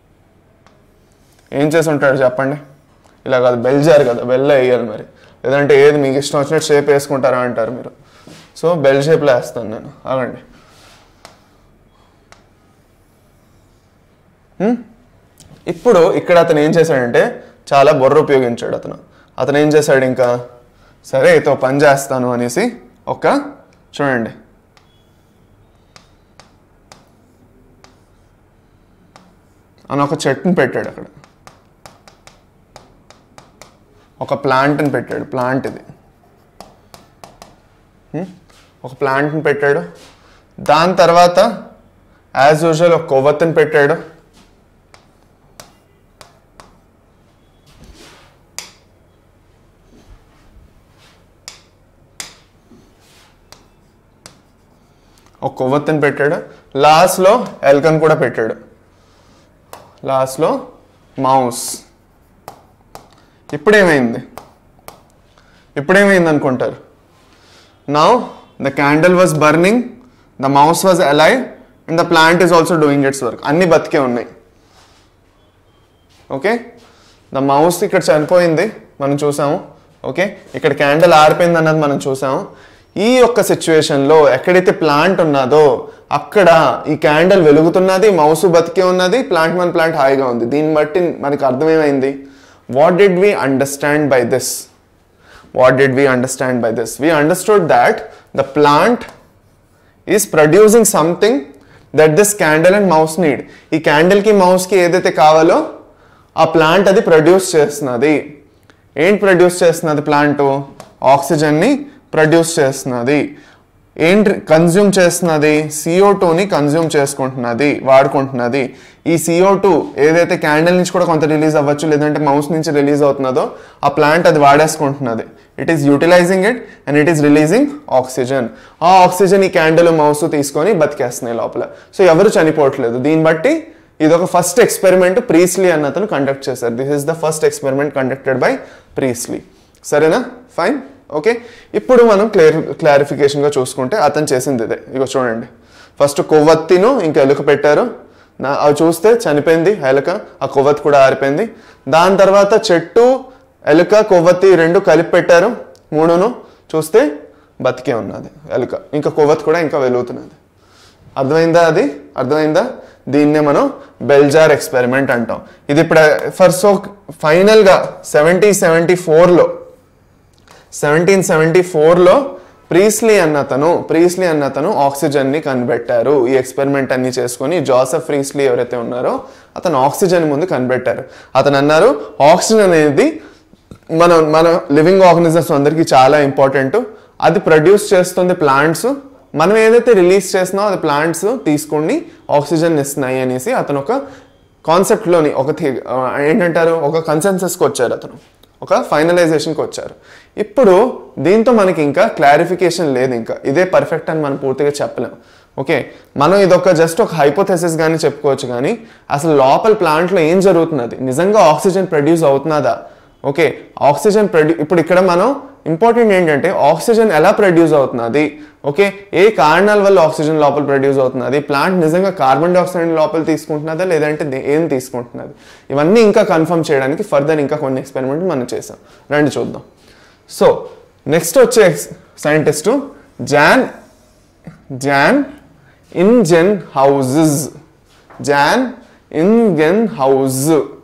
ఏం చేసి ఉంటాడు చెప్పండి? ఇలా కాదు, బెల్ జార్ కదా, బెల్ వేయాలి మరి, లేదంటే ఏది మీకు ఇష్టం వచ్చినట్టు షేప్ వేసుకుంటారా అంటారు మీరు. సో బెల్ షేప్లో వేస్తాను నేను, అలాండి. ఇప్పుడు ఇక్కడ అతను ఏం చేశాడంటే చాలా బుర్ర ఉపయోగించాడు అతను. అతను ఏం చేశాడు? ఇంకా సరే అయితే పని చేస్తాను అనేసి ఒక చూడండి అని ఒక చెట్టుని పెట్టాడు అక్కడ, ఒక ప్లాంట్ని పెట్టాడు. ప్లాంట్ ఇది, ఒక ప్లాంట్ని పెట్టాడు. దాని తర్వాత యాజ్ యూజువల్ ఒక కొవ్వొత్తిని పెట్టాడు. ఒక కొవ్వొత్తిని పెట్టాడు. లాస్ట్లో ఎల్కన్ కూడా పెట్టాడు. లాస్ట్లో మౌస్. ఇప్పుడేమైంది? ఇప్పుడేమైంది అనుకుంటారు? Now the candle was burning, the mouse was alive and the plant is also doing its work. అన్ని బతికే ఉన్నాయి. ఓకే, ద మౌస్ ఇక్కడ చనిపోయింది మనం చూసాము. ఓకే, ఇక్కడ క్యాండిల్ ఆరిపోయింది అన్నది మనం చూసాము. ఈ యొక్క సిచ్యువేషన్లో ఎక్కడైతే ప్లాంట్ ఉన్నదో అక్కడ ఈ క్యాండిల్ వెలుగుతున్నది, మౌస్ బతికే ఉన్నది, ప్లాంట్ మన ప్లాంట్ హాయిగా ఉంది. దీన్ని బట్టి మనకు అర్థమేమైంది? What did we understand by this? What did we understand by this? We understood that the plant is producing something that this candle and mouse need. ఈ క్యాండిల్కి మౌస్కి ఏదైతే కావాలో ఆ ప్లాంట్ అది ప్రొడ్యూస్ చేస్తున్నది. ఏంటి ప్రొడ్యూస్ చేస్తున్నది ప్లాంట్? ఆక్సిజన్ని ప్రొడ్యూస్ చేస్తున్నది. ఏంటి కన్జ్యూమ్ చేస్తున్నది? సిఓ టూని కన్జ్యూమ్ చేసుకుంటున్నది, వాడుకుంటున్నది. ఈ సిఓ టూ ఏదైతే క్యాండిల్ నుంచి కూడా కొంత రిలీజ్ అవ్వచ్చు, లేదంటే మౌస్ నుంచి రిలీజ్ అవుతున్నదో ఆ ప్లాంట్ అది వాడేసుకుంటున్నది. It is utilising it and it is releasing oxygen. ఆ ఆక్సిజన్ ఈ క్యాండిల్ మౌస్ తీసుకొని బతికేస్తున్నాయి లోపల. సో ఎవరు చనిపోవట్లేదు. దీన్ని బట్టి ఇది ఒక ఫస్ట్ ఎక్స్పెరిమెంట్ ప్రీస్లీ అన్న అతను కండక్ట్ చేశారు. This is the first experiment conducted by Priestley. సరేనా, ఫైన్, ఓకే. ఇప్పుడు మనం క్లియర్ క్లారిఫికేషన్గా చూసుకుంటే అతను చేసింది ఇదే. ఇగో చూడండి, ఫస్ట్ కొవ్వొత్తిను ఇంకా ఎలుక పెట్టారు. నా అవి చూస్తే చనిపోయింది ఎలుక, ఆ కొవ్వొత్తి కూడా ఆరిపోయింది. దాని తర్వాత చెట్టు, ఎలుక, కొవ్వొత్తి రెండు కలిపి పెట్టారు. మూడును చూస్తే బతికే ఉన్నది ఎలుక, ఇంకా కొవ్వొత్తి కూడా ఇంకా వెలుగుతున్నది. అర్థమైందా? అది అర్థమైందా? దీన్నే మనం బెల్జార్ ఎక్స్పెరిమెంట్ అంటాం. ఇది ఇప్పుడు ఫర్ సో ఫైనల్గా సెవెంటీ సెవెంటీ ఫోర్లో సెవెంటీన్ సెవెంటీ ఫోర్లో ప్రీస్లీ అన్నతను ప్రీస్లీ అన్నతను ఆక్సిజన్ని కనిపెట్టారు. ఈ ఎక్స్పెరిమెంట్ అన్ని చేసుకొని జోసెఫ్ ప్రీస్లీ ఎవరైతే ఉన్నారో అతను ఆక్సిజన్ ముందు కనిపెట్టారు. అతను అన్నారు ఆక్సిజన్ అనేది మన మన లివింగ్ ఆర్గనిజమ్స్ అందరికీ చాలా ఇంపార్టెంట్. అది ప్రొడ్యూస్ చేస్తుంది ప్లాంట్స్. మనం ఏదైతే రిలీజ్ చేస్తున్నామో అది ప్లాంట్స్ తీసుకొని ఆక్సిజన్ ఇస్తున్నాయి అనేసి అతను ఒక కాన్సెప్ట్లోని ఒక ఏంటంటారు ఒక కన్సెన్సస్కి వచ్చారు. అతను ఒక ఫైనలైజేషన్కి వచ్చారు. ఇప్పుడు దీంతో మనకి ఇంకా క్లారిఫికేషన్ లేదు. ఇంకా ఇదే పర్ఫెక్ట్ అని మనం పూర్తిగా చెప్పలేం. ఓకే, మనం ఇదొక జస్ట్ ఒక హైపోథెసిస్ కానీ చెప్పుకోవచ్చు, కానీ అసలు లోపల ప్లాంట్లో ఏం జరుగుతున్నది, నిజంగా ఆక్సిజన్ ప్రొడ్యూస్ అవుతున్నదా? ఓకే, ఆక్సిజన్ ప్రొడ్యూ ఇప్పుడు ఇక్కడ మనం ఇంపార్టెంట్ ఏంటంటే ఆక్సిజన్ ఎలా ప్రొడ్యూస్ అవుతున్నది, ఓకే, ఏ కారణాల వల్ల ఆక్సిజన్ లోపల ప్రొడ్యూస్ అవుతున్నది, ప్లాంట్ నిజంగా కార్బన్ డైఆక్సైడ్ లోపల తీసుకుంటున్నదా లేదంటే ఏం తీసుకుంటున్నది, ఇవన్నీ ఇంకా కన్ఫర్మ్ చేయడానికి ఫర్దర్ ఇంకా కొన్ని ఎక్స్పెరిమెంట్ మనం చేసాం. రండి చూద్దాం. సో నెక్స్ట్ వచ్చే scientist Jan Jan Ingenhousz Jan Ingenhousz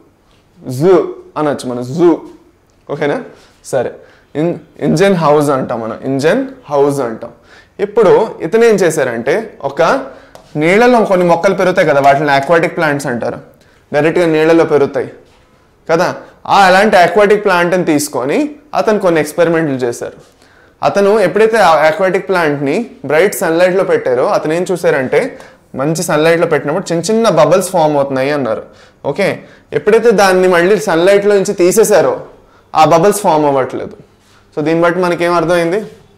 జూ అనొచ్చు మనం, జూ. ఓకేనా, సరే. ఇన్ ఇంజన్ హౌస్ అంటాం మనం, ఇంజన్ హౌస్ అంటాం. ఇప్పుడు ఇతను ఏం చేశారంటే ఒక నీళ్ళలో కొన్ని మొక్కలు పెరుగుతాయి కదా, వాటిని ఆక్వాటిక్ ప్లాంట్స్ అంటారు. డైరెక్ట్గా నీళ్ళలో పెరుగుతాయి కదా. ఆ అలాంటి ఆక్వాటిక్ ప్లాంట్ని తీసుకొని అతను కొన్ని ఎక్స్పెరిమెంట్లు చేశారు. అతను ఎప్పుడైతే ఆక్వాటిక్ ప్లాంట్ని బ్రైట్ సన్లైట్లో పెట్టారో అతను ఏం చూసారంటే మంచి సన్లైట్లో పెట్టినప్పుడు చిన్న చిన్న బబుల్స్ ఫామ్ అవుతున్నాయి అన్నారు. ఓకే, ఎప్పుడైతే దాన్ని మళ్ళీ సన్లైట్లో నుంచి తీసేశారో ఆ బబుల్స్ ఫామ్ అవ్వట్లేదు. సో దీన్ని బట్టి మనకేం అర్థమైంది,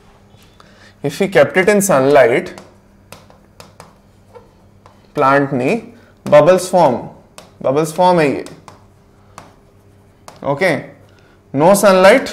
if you kept it in sunlight ప్లాంట్ని బబుల్స్ ఫామ్ బబుల్స్ ఫామ్ అయ్యి, okay, no sunlight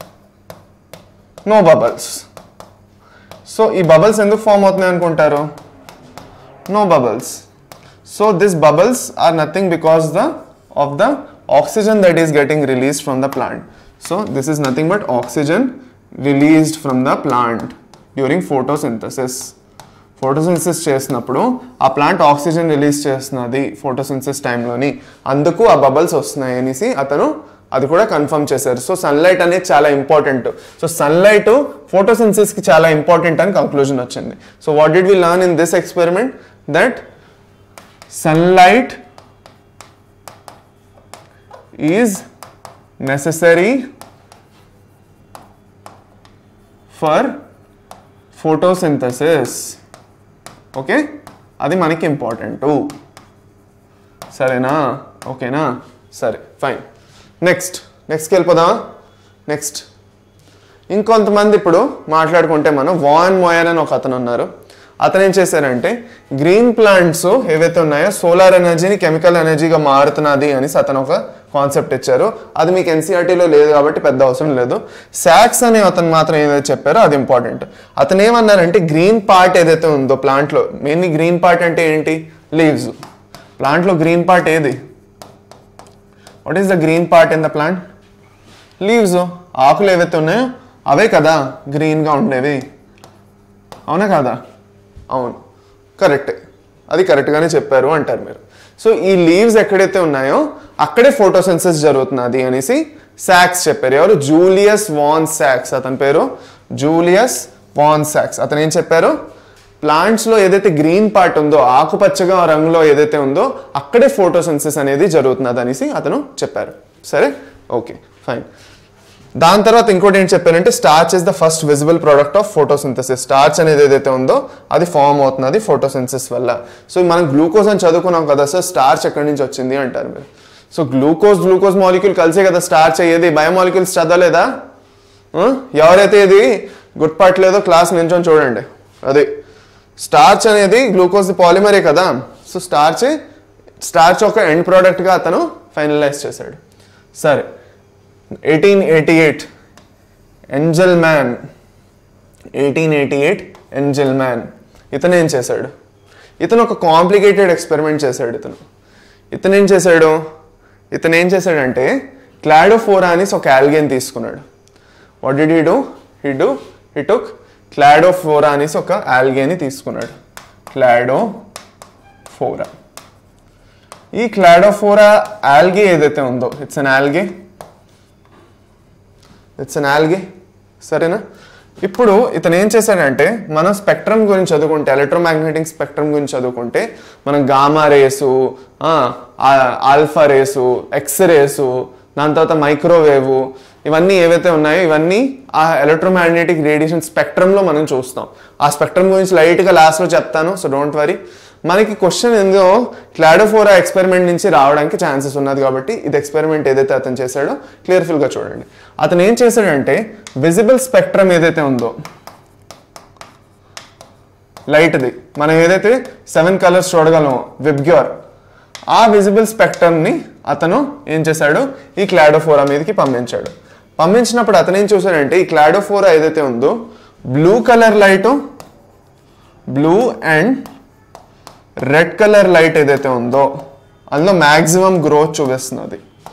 no bubbles. So ఈ బబుల్స్ ఎందుకు ఫామ్ అవుతున్నాయి అనుకుంటారు? No bubbles. So these bubbles are nothing because the of the oxygen that is getting released from the plant. So this is nothing but oxygen released from the plant during photosynthesis. Photosynthesis చేసినప్పుడు ఆ plant oxygen release చేస్తున్నది photosynthesis టైంలోని, అందుకు ఆ bubbles వస్తున్నాయి అనేసి అతను అది కూడా కన్ఫర్మ్ చేశారు. సో సన్లైట్ అనేది చాలా ఇంపార్టెంట్. సో సన్లైట్ ఫోటోసింథసిస్కి చాలా ఇంపార్టెంట్ అని కంక్లూజన్ వచ్చింది. So what did we learn in this experiment? that sunlight is necessary for photosynthesis. Okay, అది మనకి ఇంపార్టెంట్. సరేనా, ఓకేనా, సరే, ఫైన్. నెక్స్ట్ నెక్స్ట్కి వెళ్ళిపోదామా? నెక్స్ట్ ఇంకొంతమంది ఇప్పుడు మాట్లాడుకుంటే మనం వాన్ మోయర్ అని ఒక అతను ఉన్నారు. అతను ఏం చేశారంటే గ్రీన్ ప్లాంట్స్ ఏవైతే ఉన్నాయో సోలార్ ఎనర్జీని కెమికల్ ఎనర్జీగా మారుతున్నది అనేసి అతను ఒక కాన్సెప్ట్ ఇచ్చారు. అది మీకు ఎన్సీఆర్టీలో లేదు కాబట్టి పెద్ద అవసరం లేదు. సాక్స్ అనే అతను మాత్రం ఏదైతే చెప్పారో అది ఇంపార్టెంట్. అతను ఏమన్నారంటే గ్రీన్ పార్ట్ ఏదైతే ఉందో ప్లాంట్లో, మెయిన్లీ గ్రీన్ పార్ట్ అంటే ఏంటి? లీవ్స్. ప్లాంట్లో గ్రీన్ పార్ట్ ఏది? What is the green part in the plant? Leaves. ఆకులు ఏవైతే ఉన్నాయో అవే కదా గ్రీన్గా ఉండేవి, అవునా కదా? అవును, కరెక్టే, అది కరెక్ట్గానే చెప్పారు అంటారు మీరు. సో ఈ లీవ్స్ ఎక్కడైతే ఉన్నాయో అక్కడే ఫోటోసింథసిస్ జరుగుతున్నది అనేసి సాక్స్ చెప్పారు. ఎవరు? జూలియస్ వాన్ సాక్స్. అతని పేరు జూలియస్ వాన్ సాక్స్. అతను ఏం చెప్పారు? ప్లాంట్స్లో ఏదైతే గ్రీన్ పార్ట్ ఉందో, ఆకుపచ్చగా రంగులో ఏదైతే ఉందో అక్కడే ఫోటోసింథసిస్ అనేది జరుగుతున్నది అనేసి అతను చెప్పారు. సరే, ఓకే, ఫైన్. దాని తర్వాత ఇంకోటి ఏంటి చెప్పానంటే starch is the first visible product of photosynthesis. Starch అనేది ఏదైతే ఉందో అది ఫామ్ అవుతున్నది ఫోటోసింథసిస్ వల్ల. సో మనం గ్లూకోజ్ అని చదువుకున్నాం కదా సార్, స్టార్చ్ ఎక్కడి నుంచి వచ్చింది అంటారు మీరు. సో గ్లూకోజ్ గ్లూకోజ్ మాలిక్యూల్ కలిసే కదా స్టార్చ్ అయ్యేది. బయోమాలిక్యూల్స్ చదవలేదా? ఎవరైతే ఇది గుర్తుపట్టలేదో క్లాస్ నించొని చూడండి. అది స్టార్చ్ అనేది గ్లూకోజ్ పాలిమరే కదా. సో స్టార్చ్ స్టార్చ్ ఒక ఎండ్ ప్రోడక్ట్గా అతను ఫైనలైజ్ చేశాడు. సరే, eighteen eighty eight Engelmann eighteen eighty eight Engelmann ఇతను ఏం చేశాడు? ఇతను ఒక కాంప్లికేటెడ్ ఎక్స్పెరిమెంట్ చేశాడు. ఇతను ఇతను ఏం చేశాడు ఇతను ఏం చేశాడంటే క్లాడోఫోరా అనేసి ఒక ఆల్గేని తీసుకున్నాడు. What did he do he do he took Cladophora అనేసి ఒక ఆల్గేని తీసుకున్నాడు. క్లాడోఫోరా ఈ క్లాడోఫోరా ఆల్గే ఏదైతే ఉందో it's an algae it's an algae సరేనా. ఇప్పుడు ఇతను ఏం చేశాడంటే మనం స్పెక్ట్రమ్ గురించి చదువుకుంటే, ఎలక్ట్రోమాగ్నెటిక్ స్పెక్ట్రమ్ గురించి చదువుకుంటే మనం gamma rays, alpha rays, X rays, దాని తర్వాత మైక్రోవేవ్, ఇవన్నీ ఏవైతే ఉన్నాయో ఇవన్నీ ఆ ఎలక్ట్రోమాగ్నెటిక్ రేడియేషన్ స్పెక్ట్రమ్లో మనం చూస్తాం. ఆ స్పెక్ట్రమ్ గురించి లైట్గా లాస్ట్లో చెప్తాను, సో డోంట్ వరీ. మనకి క్వశ్చన్ ఏందో క్లాడోఫోరా ఎక్స్పెరిమెంట్ నుంచి రావడానికి ఛాన్సెస్ ఉన్నది కాబట్టి ఇది ఎక్స్పెరిమెంట్ ఏదైతే అతను చేశాడో క్లియర్ఫుల్గా చూడండి. అతను ఏం చేశాడంటే విజిబుల్ స్పెక్ట్రమ్ ఏదైతే ఉందో లైట్ది, మనం ఏదైతే సెవెన్ కలర్స్ చూడగలమో విబ్గ్యూర్, ఆ విజిబుల్ స్పెక్ట్రమ్ని అతను ఏం చేశాడు ఈ క్లాడోఫోరా మీదకి పంపించాడు. పంపించినప్పుడు అతను ఏం చూశాడంటే ఈ క్లాడోఫోరా ఏదైతే ఉందో blue colour light, blue and red colour light ఏదైతే ఉందో అందులో మ్యాక్సిమం గ్రోత్ చూపిస్తున్నది.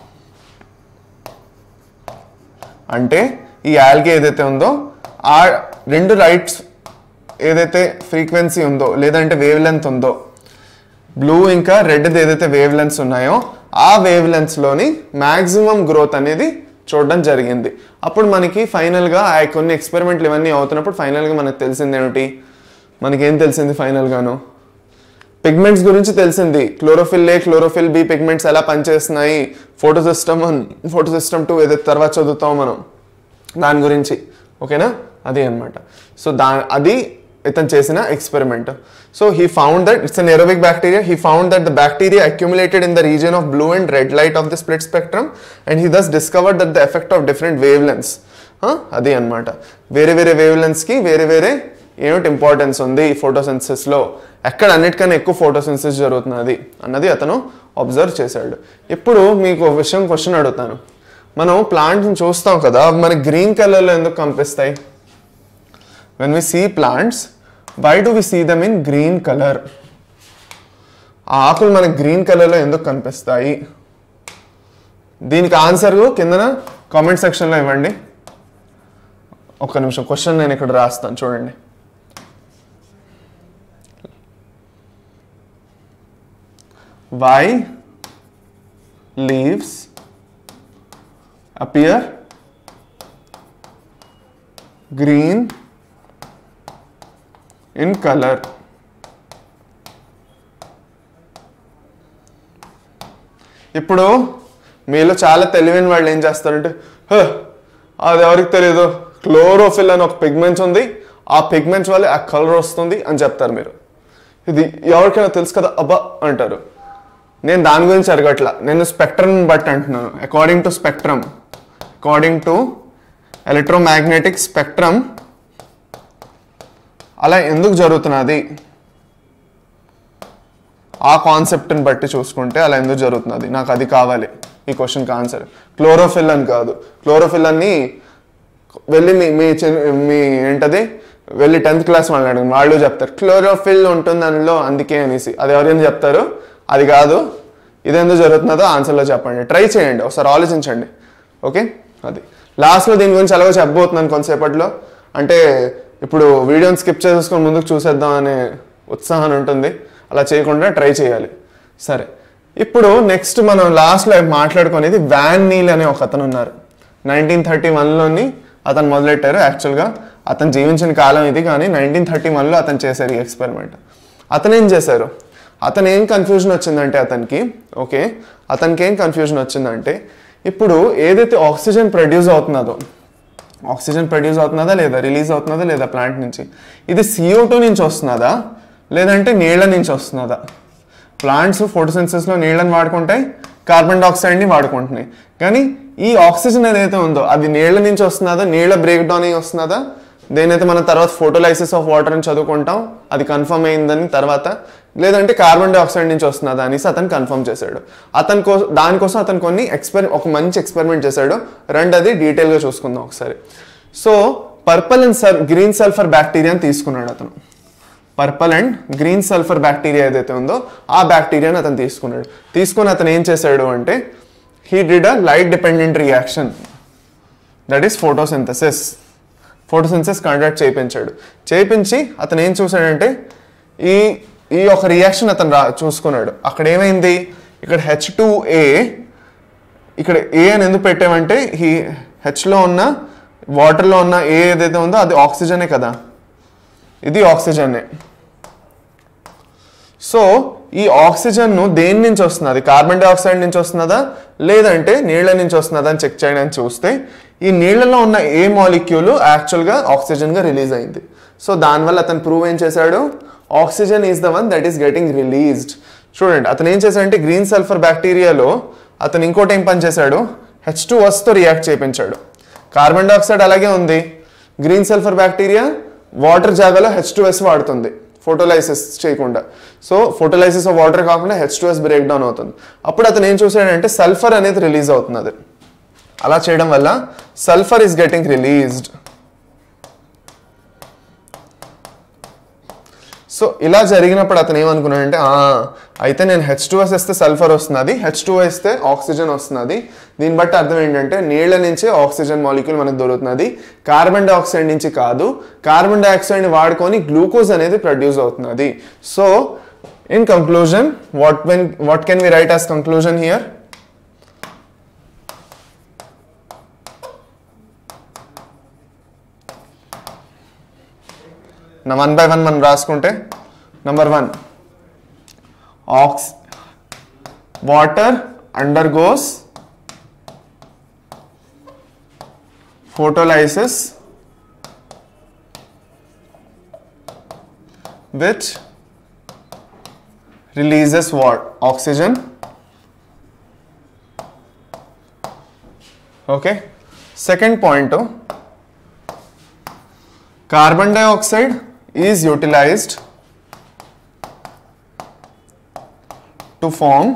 అంటే ఈ ఆల్గే ఏదైతే ఉందో ఆ రెండు లైట్స్ ఏదైతే ఫ్రీక్వెన్సీ ఉందో లేదంటే వేవ్ లెంత్ ఉందో, బ్లూ ఇంకా రెడ్ ఏదైతే వేవ్ లెంత్స్ ఉన్నాయో ఆ వేవ్ లెంత్స్లోని మ్యాక్సిమం గ్రోత్ అనేది చూడడం జరిగింది. అప్పుడు మనకి ఫైనల్గా ఆ కొన్ని ఎక్స్పెరిమెంట్లు ఇవన్నీ అవుతున్నప్పుడు ఫైనల్గా మనకు తెలిసింది ఏమిటి, మనకేం తెలిసింది ఫైనల్గాను పిగ్మెంట్స్ గురించి తెలిసింది. Chlorophyll A chlorophyll B pigments ఎలా పనిచేస్తున్నాయి, photosystem one photosystem two ఏదైతే తర్వాత చదువుతాం మనం దాని గురించి, ఓకేనా. అది అనమాట. సో దా అది ఇతను చేసిన experiment. So he found that it's an aerobic bacteria. He found that the bacteria accumulated in the region of blue and red light of the split spectrum and he thus discovered that the effect of different wavelengths. అది అనమాట. వేరే వేరే wave లెన్స్కి వేరే వేరే ఏమిటి importance ఉంది ఫోటోసిన్థసిస్లో, ఎక్కడ అన్నిటికన్నా ఎక్కువ ఫోటోసిన్థసిస్ జరుగుతున్నది అన్నది అతను అబ్జర్వ్ చేశాడు. ఇప్పుడు మీకు ఒక విషయం క్వశ్చన్ అడుగుతాను. మనం ప్లాంట్ని చూస్తాం కదా, మనకి గ్రీన్ కలర్లో ఎందుకు కనిపిస్తాయి? When we see plants why do we see them in green colour? ఆ ఆకులు మనకి గ్రీన్ కలర్లో ఎందుకు కనిపిస్తాయి? దీనికి ఆన్సర్ కిందన కామెంట్ సెక్షన్లో ఇవ్వండి. ఒక్క నిమిషం క్వశ్చన్ నేను ఇక్కడ రాస్తాను చూడండి. Why leaves appear green in color? ఇప్పుడు మీలో చాలా తెలివైన వాళ్ళు ఏం చేస్తారంటే అది ఎవరికి తెలియదు, క్లోరోఫిల్ అని ఒక పిగ్మెంట్స్ ఉంది, ఆ పిగ్మెంట్స్ వల్ల ఆ కలర్ వస్తుంది అని చెప్తారు. మీరు ఇది ఎవరికైనా తెలుసు కదా అబ్బా అంటారు. నేను దాని గురించి అడగట్లా, నేను స్పెక్ట్రమ్ బట్టి అంటున్నాను. According to spectrum, according to electromagnetic spectrum అలా ఎందుకు జరుగుతున్నది, ఆ కాన్సెప్ట్ని బట్టి చూసుకుంటే అలా ఎందుకు జరుగుతున్నది, నాకు అది కావాలి ఈ క్వశ్చన్కి ఆన్సర్. క్లోరోఫిల్ అని కాదు, క్లోరోఫిల్ అని వెళ్ళి మీ మీ మీ ఏంటది వెళ్ళి టెన్త్ క్లాస్ వాళ్ళని అడగండి, వాళ్ళు చెప్తారు క్లోరోఫిల్ ఉంటుంది అందులో అందుకే అనేసి. అది ఎవరైనా చెప్తారు, అది కాదు. ఇది ఎందుకు జరుగుతున్నదో ఆన్సర్లో చెప్పండి, ట్రై చేయండి, ఒకసారి ఆలోచించండి. ఓకే, అది లాస్ట్లో దీని గురించి ఎలాగో చెప్పబోతున్నాను కొంతసేపట్లో. అంటే ఇప్పుడు వీడియోని స్కిప్ చేసుకొని ముందుకు చూసేద్దాం అనే ఉత్సాహం ఉంటుంది, అలా చేయకుండా ట్రై చేయాలి. సరే, ఇప్పుడు నెక్స్ట్ మనం లాస్ట్లో మాట్లాడుకునేది వ్యాన్ నీల్ అనే ఒక అతను ఉన్నారు. నైన్టీన్ థర్టీ వన్లోని అతను మొదలెట్టారు. యాక్చువల్గా అతను జీవించిన కాలం ఇది, కానీ నైన్టీన్ థర్టీ వన్లో అతను చేశారు ఈ ఎక్స్పెరిమెంట్. అతను ఏం చేశారు, అతను ఏం కన్ఫ్యూజన్ వచ్చిందంటే అతనికి ఓకే అతనికి ఏం కన్ఫ్యూజన్ వచ్చిందంటే ఇప్పుడు ఏదైతే ఆక్సిజన్ ప్రొడ్యూస్ అవుతున్నదో ఆక్సిజన్ ప్రొడ్యూస్ అవుతున్నదా లేదా రిలీజ్ అవుతున్నదా లేదా ప్లాంట్ నుంచి ఇది సిఓ టూ నుంచి వస్తున్నదా లేదంటే నీళ్ళ నుంచి వస్తున్నదా ప్లాంట్స్ ఫోటోసింథసిస్లో నీళ్ళని వాడుకుంటాయి కార్బన్ డైఆక్సైడ్ని వాడుకుంటున్నాయి కానీ ఈ ఆక్సిజన్ ఏదైతే ఉందో అది నీళ్ళ నుంచి వస్తున్నదా నీళ్ళ బ్రేక్ డౌన్ అయ్యి వస్తున్నదా దేనైతే మనం తర్వాత ఫోటోలైసిస్ ఆఫ్ వాటర్ అని చదువుకుంటాం అది కన్ఫర్మ్ అయిందని తర్వాత లేదంటే కార్బన్ డైఆక్సైడ్ నుంచి వస్తున్నదా అనేసి అతను కన్ఫర్మ్ చేశాడు అతని కోసం దానికోసం అతను కొన్ని ఎక్స్పెరి ఒక మంచి ఎక్స్పెరిమెంట్ చేశాడు రెండోది డీటెయిల్గా చూసుకుందాం ఒకసారి సో పర్పుల్ అండ్ సల్ గ్రీన్ సల్ఫర్ బ్యాక్టీరియాని తీసుకున్నాడు అతను purple and green sulphur bacteria ఏదైతే ఉందో ఆ బ్యాక్టీరియాని అతను తీసుకున్నాడు తీసుకుని అతను ఏం చేశాడు అంటే he did a light dependent reaction that is photosynthesis photosynthesis conduct చేయించాడు చేయించి అతను ఏం చూసాడంటే ఈ ఈ ఒక రియాక్షన్ అతను రా చూసుకున్నాడు అక్కడ ఏమైంది ఇక్కడ హెచ్ టూ ఏ ఇక్కడ ఏ అని ఎందుకు పెట్టామంటే ఈ హెచ్లో ఉన్న వాటర్లో ఉన్న ఏ ఏదైతే ఉందో అది ఆక్సిజనే కదా ఇది ఆక్సిజనే సో ఈ ఆక్సిజన్ను దేని నుంచి వస్తున్నది కార్బన్ డైఆక్సైడ్ నుంచి వస్తున్నదా లేదంటే నీళ్ళ నుంచి వస్తున్నదా అని చెక్ చేయడానికి చూస్తే ఈ నీళ్ళలో ఉన్న ఏ మాలిక్యూల్ యాక్చువల్గా ఆక్సిజన్గా రిలీజ్ అయింది సో దానివల్ల అతను ప్రూవ్ ఏం చేశాడు oxygen is the one that is getting released చూడండి అతను ఏం చేశాడంటే గ్రీన్ సల్ఫర్ బ్యాక్టీరియాలో అతను ఇంకోటి ఏం పని చేశాడు హెచ్ టూ ఎస్తో రియాక్ట్ చేయించాడు కార్బన్ డైఆక్సైడ్ అలాగే ఉంది గ్రీన్ సల్ఫర్ బ్యాక్టీరియా వాటర్ జాగాలో హెచ్ టూ ఎస్ వాడుతుంది ఫోటోలైసిస్ చేయకుండా సో ఫోటోలైసిస్ ఆఫ్ వాటర్ కాకుండా H two S break down అవుతుంది అప్పుడు అతను ఏం చూసాడంటే సల్ఫర్ అనేది రిలీజ్ అవుతున్నది అలా చేయడం వల్ల sulphur is getting released so ఇలా జరిగినప్పుడు అతను ఏమనుకున్నాడంటే అయితే నేను హెచ్ టూ ఎస్ వేస్తే సల్ఫర్ వస్తున్నది హెచ్ టూ వేస్తే ఆక్సిజన్ వస్తున్నది దీన్ని బట్టి అర్థం ఏంటంటే నీళ్ళ నుంచే ఆక్సిజన్ మాలిక్యూల్ మనకు దొరుకుతున్నది కార్బన్ డైఆక్సైడ్ నుంచి కాదు కార్బన్ డైఆక్సైడ్ని వాడుకొని గ్లూకోజ్ అనేది ప్రొడ్యూస్ అవుతున్నది so in conclusion what when what can we write as conclusion here నా వన్ బై వన్ మనం రాసుకుంటే నంబర్ వన్ ఆక్స్ water undergoes photolysis which releases what? Oxygen. Okay. Second point, carbon dioxide is utilized to form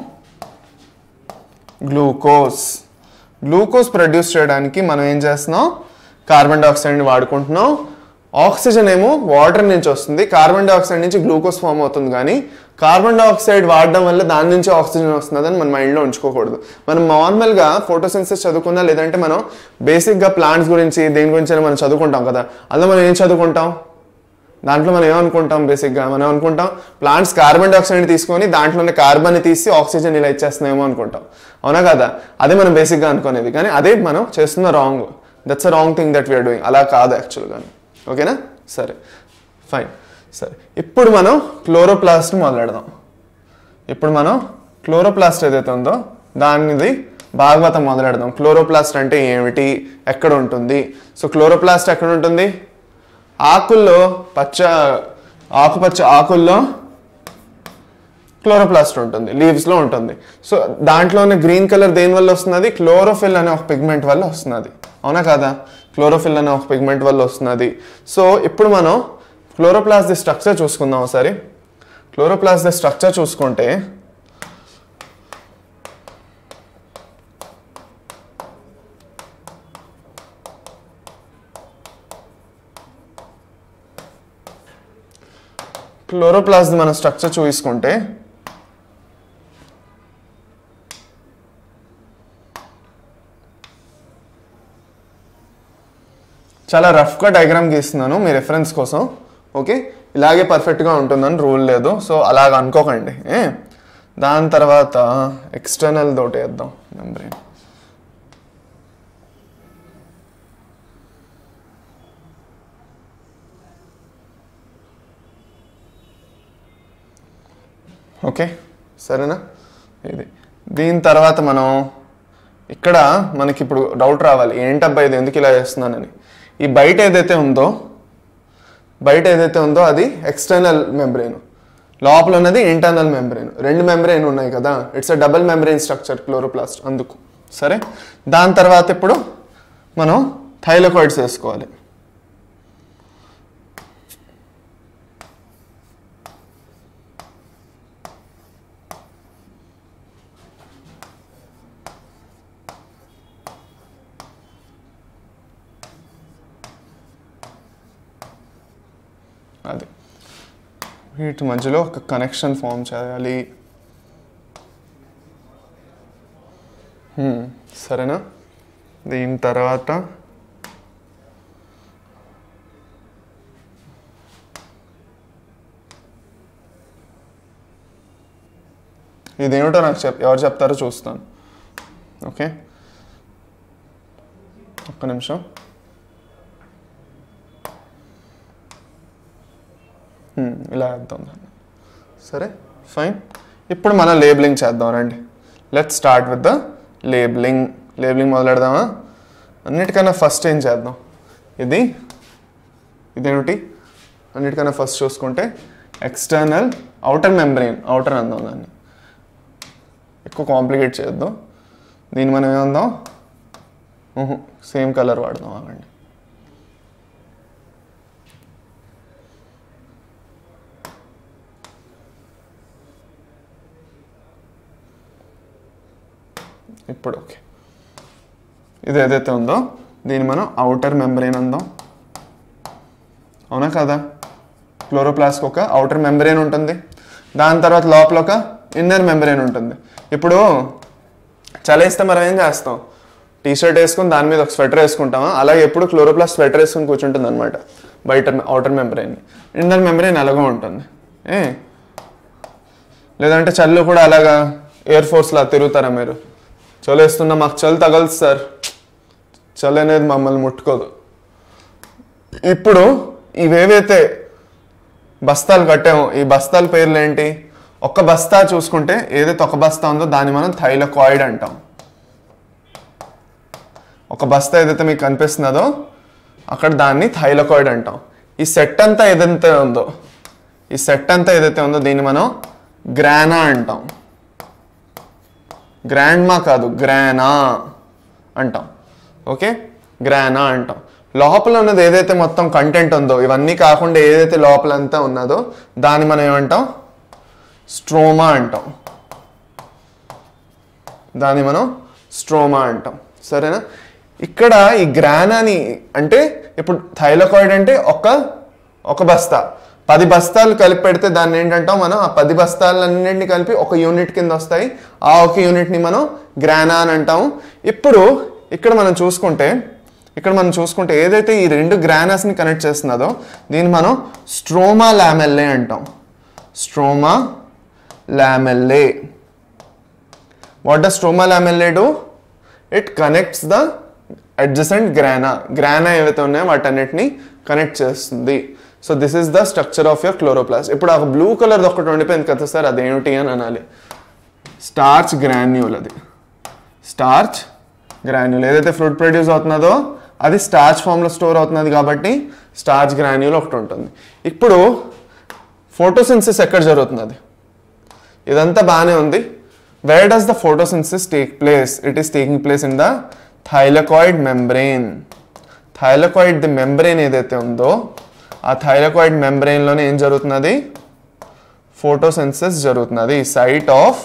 glucose. Glucose produce చేయడానికి మనం ఏం చేస్తున్నాం carbon డైఆక్సైడ్ని వాడుకుంటున్నాం oxygen ఏమో వాటర్ నుంచి వస్తుంది కార్బన్ డైఆక్సైడ్ నుంచి గ్లూకోజ్ ఫామ్ అవుతుంది కానీ కార్బన్ డైఆక్సైడ్ వాడడం వల్ల దాని నుంచి ఆక్సిజన్ వస్తుందని మన మైండ్లో ఉంచుకోకూడదు మనం నార్మల్గా ఫోటోసింథసిస్ చదువుకున్నా లేదంటే మనం బేసిక్గా ప్లాంట్స్ గురించి దేని గురించి మనం చదువుకుంటాం కదా అందులో మనం ఏం చదువుకుంటాం దాంట్లో మనం ఏమనుకుంటాం బేసిక్గా మనం అనుకుంటాం ప్లాంట్స్ కార్బన్ డైఆక్సైడ్ని తీసుకొని దాంట్లోనే కార్బన్ని తీసి ఆక్సిజన్ ఇలా ఇచ్చేస్తున్నామో అనుకుంటాం అవునా కదా అదే మనం బేసిక్గా అనుకునేది కానీ అదే మనం చేస్తున్న wrong that's a wrong thing that we're doing అలా కాదు యాక్చువల్గా ఓకేనా సరే ఫైన్ సరే ఇప్పుడు మనం క్లోరోప్లాస్ట్ని మొదలెడదాం ఇప్పుడు మనం క్లోరోప్లాస్ట్ ఏదైతే ఉందో దానిది భాగవతం మొదలెడదాం క్లోరోప్లాస్ట్ అంటే ఏమిటి ఎక్కడ ఉంటుంది సో క్లోరోప్లాస్ట్ ఎక్కడ ఉంటుంది ఆకుల్లో పచ్చ ఆకుపచ్చ ఆకుల్లో క్లోరోప్లాస్ట్ ఉంటుంది లీవ్స్లో ఉంటుంది సో దాంట్లోనే గ్రీన్ కలర్ దేని వల్ల వస్తున్నది క్లోరోఫిల్ అనే ఒక పిగ్మెంట్ వల్ల వస్తున్నది అవునా కదా క్లోరోఫిల్ అనే ఒక పిగ్మెంట్ వల్ల వస్తున్నది సో ఇప్పుడు మనం క్లోరోప్లాస్ట్ ది స్ట్రక్చర్ చూసుకుందాం ఒకసారి క్లోరోప్లాస్ట్ ది స్ట్రక్చర్ చూసుకుంటే క్లోరోప్లాస్ట్ మన స్ట్రక్చర్ చూసుకుంటే చాలా రఫ్గా డయాగ్రామ్ గీస్తున్నాను మీ రెఫరెన్స్ కోసం ఓకే ఇలాగే పర్ఫెక్ట్గా ఉంటుందని రూల్ లేదు సో అలాగ అనుకోకండి ఏ దాని తర్వాత ఎక్స్టర్నల్ తోటి వేద్దాం మెంబ్రేన్ ఓకే సరేనా ఇది దీని తర్వాత మనం ఇక్కడ మనకి ఇప్పుడు డౌట్ రావాలి, ఏంటబ్బా ఇది ఎందుకు ఇలా చేస్తున్నానని. ఈ బయట ఏదైతే ఉందో బయట ఏదైతే ఉందో అది ఎక్స్టర్నల్ మెంబ్రెయిన్, లోపల ఉన్నది ఇంటర్నల్ మెంబ్రెయిన్. రెండు మెంబ్రెయిన్ ఉన్నాయి కదా, it's a double membrane structure chloroplast అందుకు. సరే, దాని తర్వాత ఇప్పుడు మనం థైలకాయిడ్స్ వేసుకోవాలి. అది వీటి మధ్యలో ఒక కనెక్షన్ ఫామ్ చేయాలి. సరేనా, దీని తర్వాత ఇదేమిటో నాకు చెప్ ఎవరు చెప్తారో చూస్తాను. ఓకే, ఒక్క నిమిషం. ఇలా వేద్దాం దాన్ని. సరే, ఫైన్. ఇప్పుడు మనం లేబులింగ్ చేద్దాం రండి. Let's start with the labelling. Labelling మొదలెడదామా? అన్నిటికన్నా ఫస్ట్ ఏం చేద్దాం, ఇది ఇదేమిటి అన్నిటికన్నా ఫస్ట్ చూసుకుంటే ఎక్స్టర్నల్ అవుటర్ మెంబ్రెయిన్, అవుటర్ అందాం దాన్ని. ఎక్కువ కాంప్లికేట్ చేద్దాం దీన్ని. మనం ఏమందాం, సేమ్ కలర్ వాడదాం అవండి. ఇప్పుడు ఓకే, ఇది ఏదైతే ఉందో దీన్ని మనం అవుటర్ మెంబ్రెయిన్ అందాం. అవునా కదా? క్లోరోప్లాస్ట్ ఒక అవుటర్ మెంబ్రెయిన్ ఉంటుంది, దాని తర్వాత లోపల ఒక ఇన్నర్ మెంబ్రెయిన్ ఉంటుంది. ఇప్పుడు చలేస్తే మనం ఏం చేస్తాం, టీ షర్ట్ వేసుకుని దాని మీద ఒక స్వెటర్ వేసుకుంటామా? అలాగే ఎప్పుడు క్లోరోప్లాస్ట్ స్వెటర్ వేసుకుని కూర్చుంటుంది అనమాట బయట అవుటర్ మెంబ్రెయిన్. ఇన్నర్ మెంబ్రెయిన్ అలాగే ఉంటుంది. ఏ లేదంటే చల్లు కూడా అలాగా ఎయిర్ ఫోర్స్లా తిరుగుతారా మీరు? చలేస్తున్నా మాకు చలి తగలదు సార్, చలి అనేది మమ్మల్ని ముట్టుకోదు. ఇప్పుడు ఇవేవైతే బస్తాలు కట్టామో ఈ బస్తాల పేర్లు ఏంటి? ఒక బస్తా చూసుకుంటే ఏదైతే ఒక బస్తా ఉందో దాన్ని మనం థైలకాయిడ్ అంటాం. ఒక బస్తా ఏదైతే మీకు కనిపిస్తున్నదో అక్కడ దాన్ని థైలకాయిడ్ అంటాం. ఈ సెట్ అంతా ఏదైతే ఉందో ఈ సెట్ అంతా ఏదైతే ఉందో దీన్ని మనం గ్రానా అంటాం. గ్రాండ్మా కాదు, గ్రానా అంటాం. ఓకే, గ్రానా అంటాం. లోపల ఉన్నది ఏదైతే మొత్తం కంటెంట్ ఉందో ఇవన్నీ కాకుండా ఏదైతే లోపలంతా ఉన్నదో దాన్ని మనం ఏమంటాం, స్ట్రోమా అంటాం. దాన్ని మనం స్ట్రోమా అంటాం. సరేనా? ఇక్కడ ఈ గ్రానాని అంటే ఇప్పుడు థైలకాయిడ్ అంటే ఒక ఒక బస్తా, పది బస్తాలు కలిపి పెడితే దాన్ని ఏంటంటాం మనం, ఆ పది బస్తాలన్నింటినీ కలిపి ఒక యూనిట్ కింద వస్తాయి. ఆ ఒక యూనిట్ని మనం గ్రానా అని అంటాము. ఇప్పుడు ఇక్కడ మనం చూసుకుంటే ఇక్కడ మనం చూసుకుంటే ఏదైతే ఈ రెండు గ్రానాస్ని కనెక్ట్ చేస్తున్నదో దీన్ని మనం స్ట్రోమా లామెల్లే అంటాం. Stroma lamellae. What does stroma lamellae do? It connects the adjacent grana. Grana ఏవైతే ఉన్నాయో వాటన్నిటిని కనెక్ట్ చేస్తుంది. So this is the structure of your chloroplast. ఇప్పుడు ఆ బ్లూ కలర్ ఒకటి ఉండిపోయింది కదా సార్, అదేమిటి అని అనాలి. Starch granule. అది స్టార్చ్ గ్రాన్యూల్. ఏదైతే ఫ్రూట్ ప్రొడ్యూస్ అవుతున్నదో అది స్టార్చ్ ఫామ్లో స్టోర్ అవుతున్నది కాబట్టి స్టార్చ్ గ్రాన్యూల్ ఒకటి ఉంటుంది. ఇప్పుడు ఫోటోసింథసిస్ ఎక్కడ జరుగుతున్నది? ఇదంతా బాగానే ఉంది. Where does the photosynthesis take place? It is taking place in the thylakoid membrane. Thylakoid the membrane ఏదైతే ఉందో ఆ థైలకాయిడ్ మెంబ్రెయిన్లోనే ఏం జరుగుతున్నది? ఫోటోసింథసిస్ జరుగుతున్నది. Site of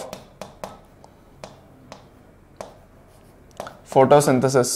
photosynthesis.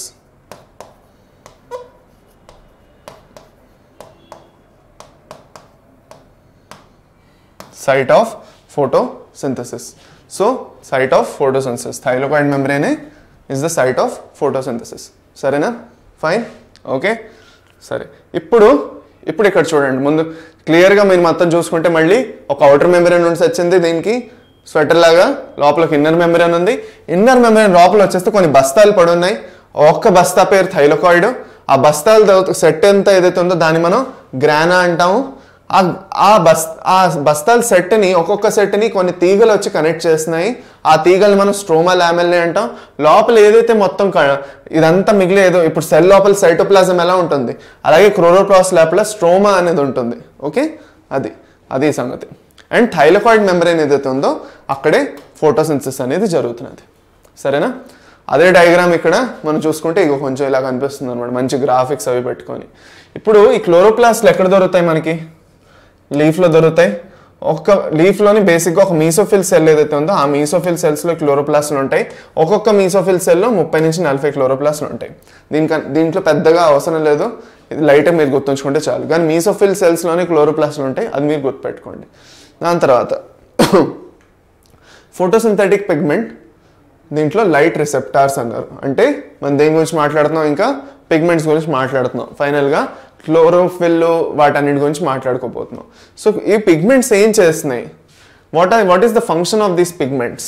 Site of photosynthesis. So, site of photosynthesis. Thylakoid membrane is the site of photosynthesis. సరేనా? Fine. Okay, సరే. ఇప్పుడు ఇప్పుడు ఇక్కడ చూడండి, ముందు క్లియర్గా మీరు మొత్తం చూసుకుంటే మళ్ళీ ఒక అవుటర్ మెంబ్రేన్ నుంచి వచ్చింది, దీనికి స్వెటర్ లాగా లోపలికి ఇన్నర్ మెంబ్రేన్ ఉంది. ఇన్నర్ మెంబ్రేన్ లోపల వచ్చేస్తే కొన్ని బస్తాలు పడి ఉన్నాయి. ఒక్క బస్తా పేరు థైలకాయిడ్. ఆ బస్తాల సెట్ ఎంత ఏదైతే ఉందో దాన్ని మనం గ్రానా అంటాము. ఆ బస్ ఆ బస్తాల సెట్ని ఒక్కొక్క సెట్ని కొన్ని తీగలు వచ్చి కనెక్ట్ చేస్తున్నాయి. ఆ తీగలు మనం స్ట్రోమా లామెల్లా అంటాం. లోపల ఏదైతే మొత్తం ఇదంతా మిగిలేదో ఇప్పుడు సెల్ లోపల సైటోప్లాజం ఎలా ఉంటుంది, అలాగే క్లోరోప్లాస్ట్ లోపల స్ట్రోమా అనేది ఉంటుంది. ఓకే, అది అది సంగతి. అండ్ థైలాకాయిడ్ మెంబ్రేన్ ఏదైతే ఉందో అక్కడే ఫోటోసింథసిస్ అనేది జరుగుతున్నది. సరేనా? అదే డయాగ్రామ్ ఇక్కడ మనం చూసుకుంటే ఇక కొంచెం ఇలా కనిపిస్తుంది అనమాట, మంచి గ్రాఫిక్స్ అవి పెట్టుకొని. ఇప్పుడు ఈ క్లోరోప్లాస్ట్లు ఎక్కడ దొరుకుతాయి మనకి? లీఫ్లో దొరుకుతాయి. ఒక్క లీఫ్లోని బేసిక్గా ఒక మీసోఫిల్ సెల్ ఏదైతే ఉందో ఆ మీసోఫిల్ సెల్స్లో క్లోరోప్లాస్ట్లు ఉంటాయి. ఒక్కొక్క మీసోఫిల్ సెల్లో ముప్పై నుంచి నలభై క్లోరోప్లాస్ట్లు ఉంటాయి. దీనిక దీంట్లో పెద్దగా అవసరం లేదు, ఇది లైట్గా మీరు గుర్తుంచుకుంటే చాలు. కానీ మీసోఫిల్ సెల్స్లోనే క్లోరోప్లాస్ట్లు ఉంటాయి, అది మీరు గుర్తుపెట్టుకోండి. దాని తర్వాత ఫోటోసింథటిక్ పిగ్మెంట్, దీంట్లో లైట్ రిసెప్టార్స్ అన్నారు. అంటే మనం దేని గురించి మాట్లాడుతున్నాం, ఇంకా పిగ్మెంట్స్ గురించి మాట్లాడుతున్నాం. ఫైనల్గా క్లోరోఫిల్ వాటన్నిటి గురించి మాట్లాడుకోబోతున్నాం. సో ఈ పిగ్మెంట్స్ ఏం చేస్తున్నాయి, what are what is the function of these pigments?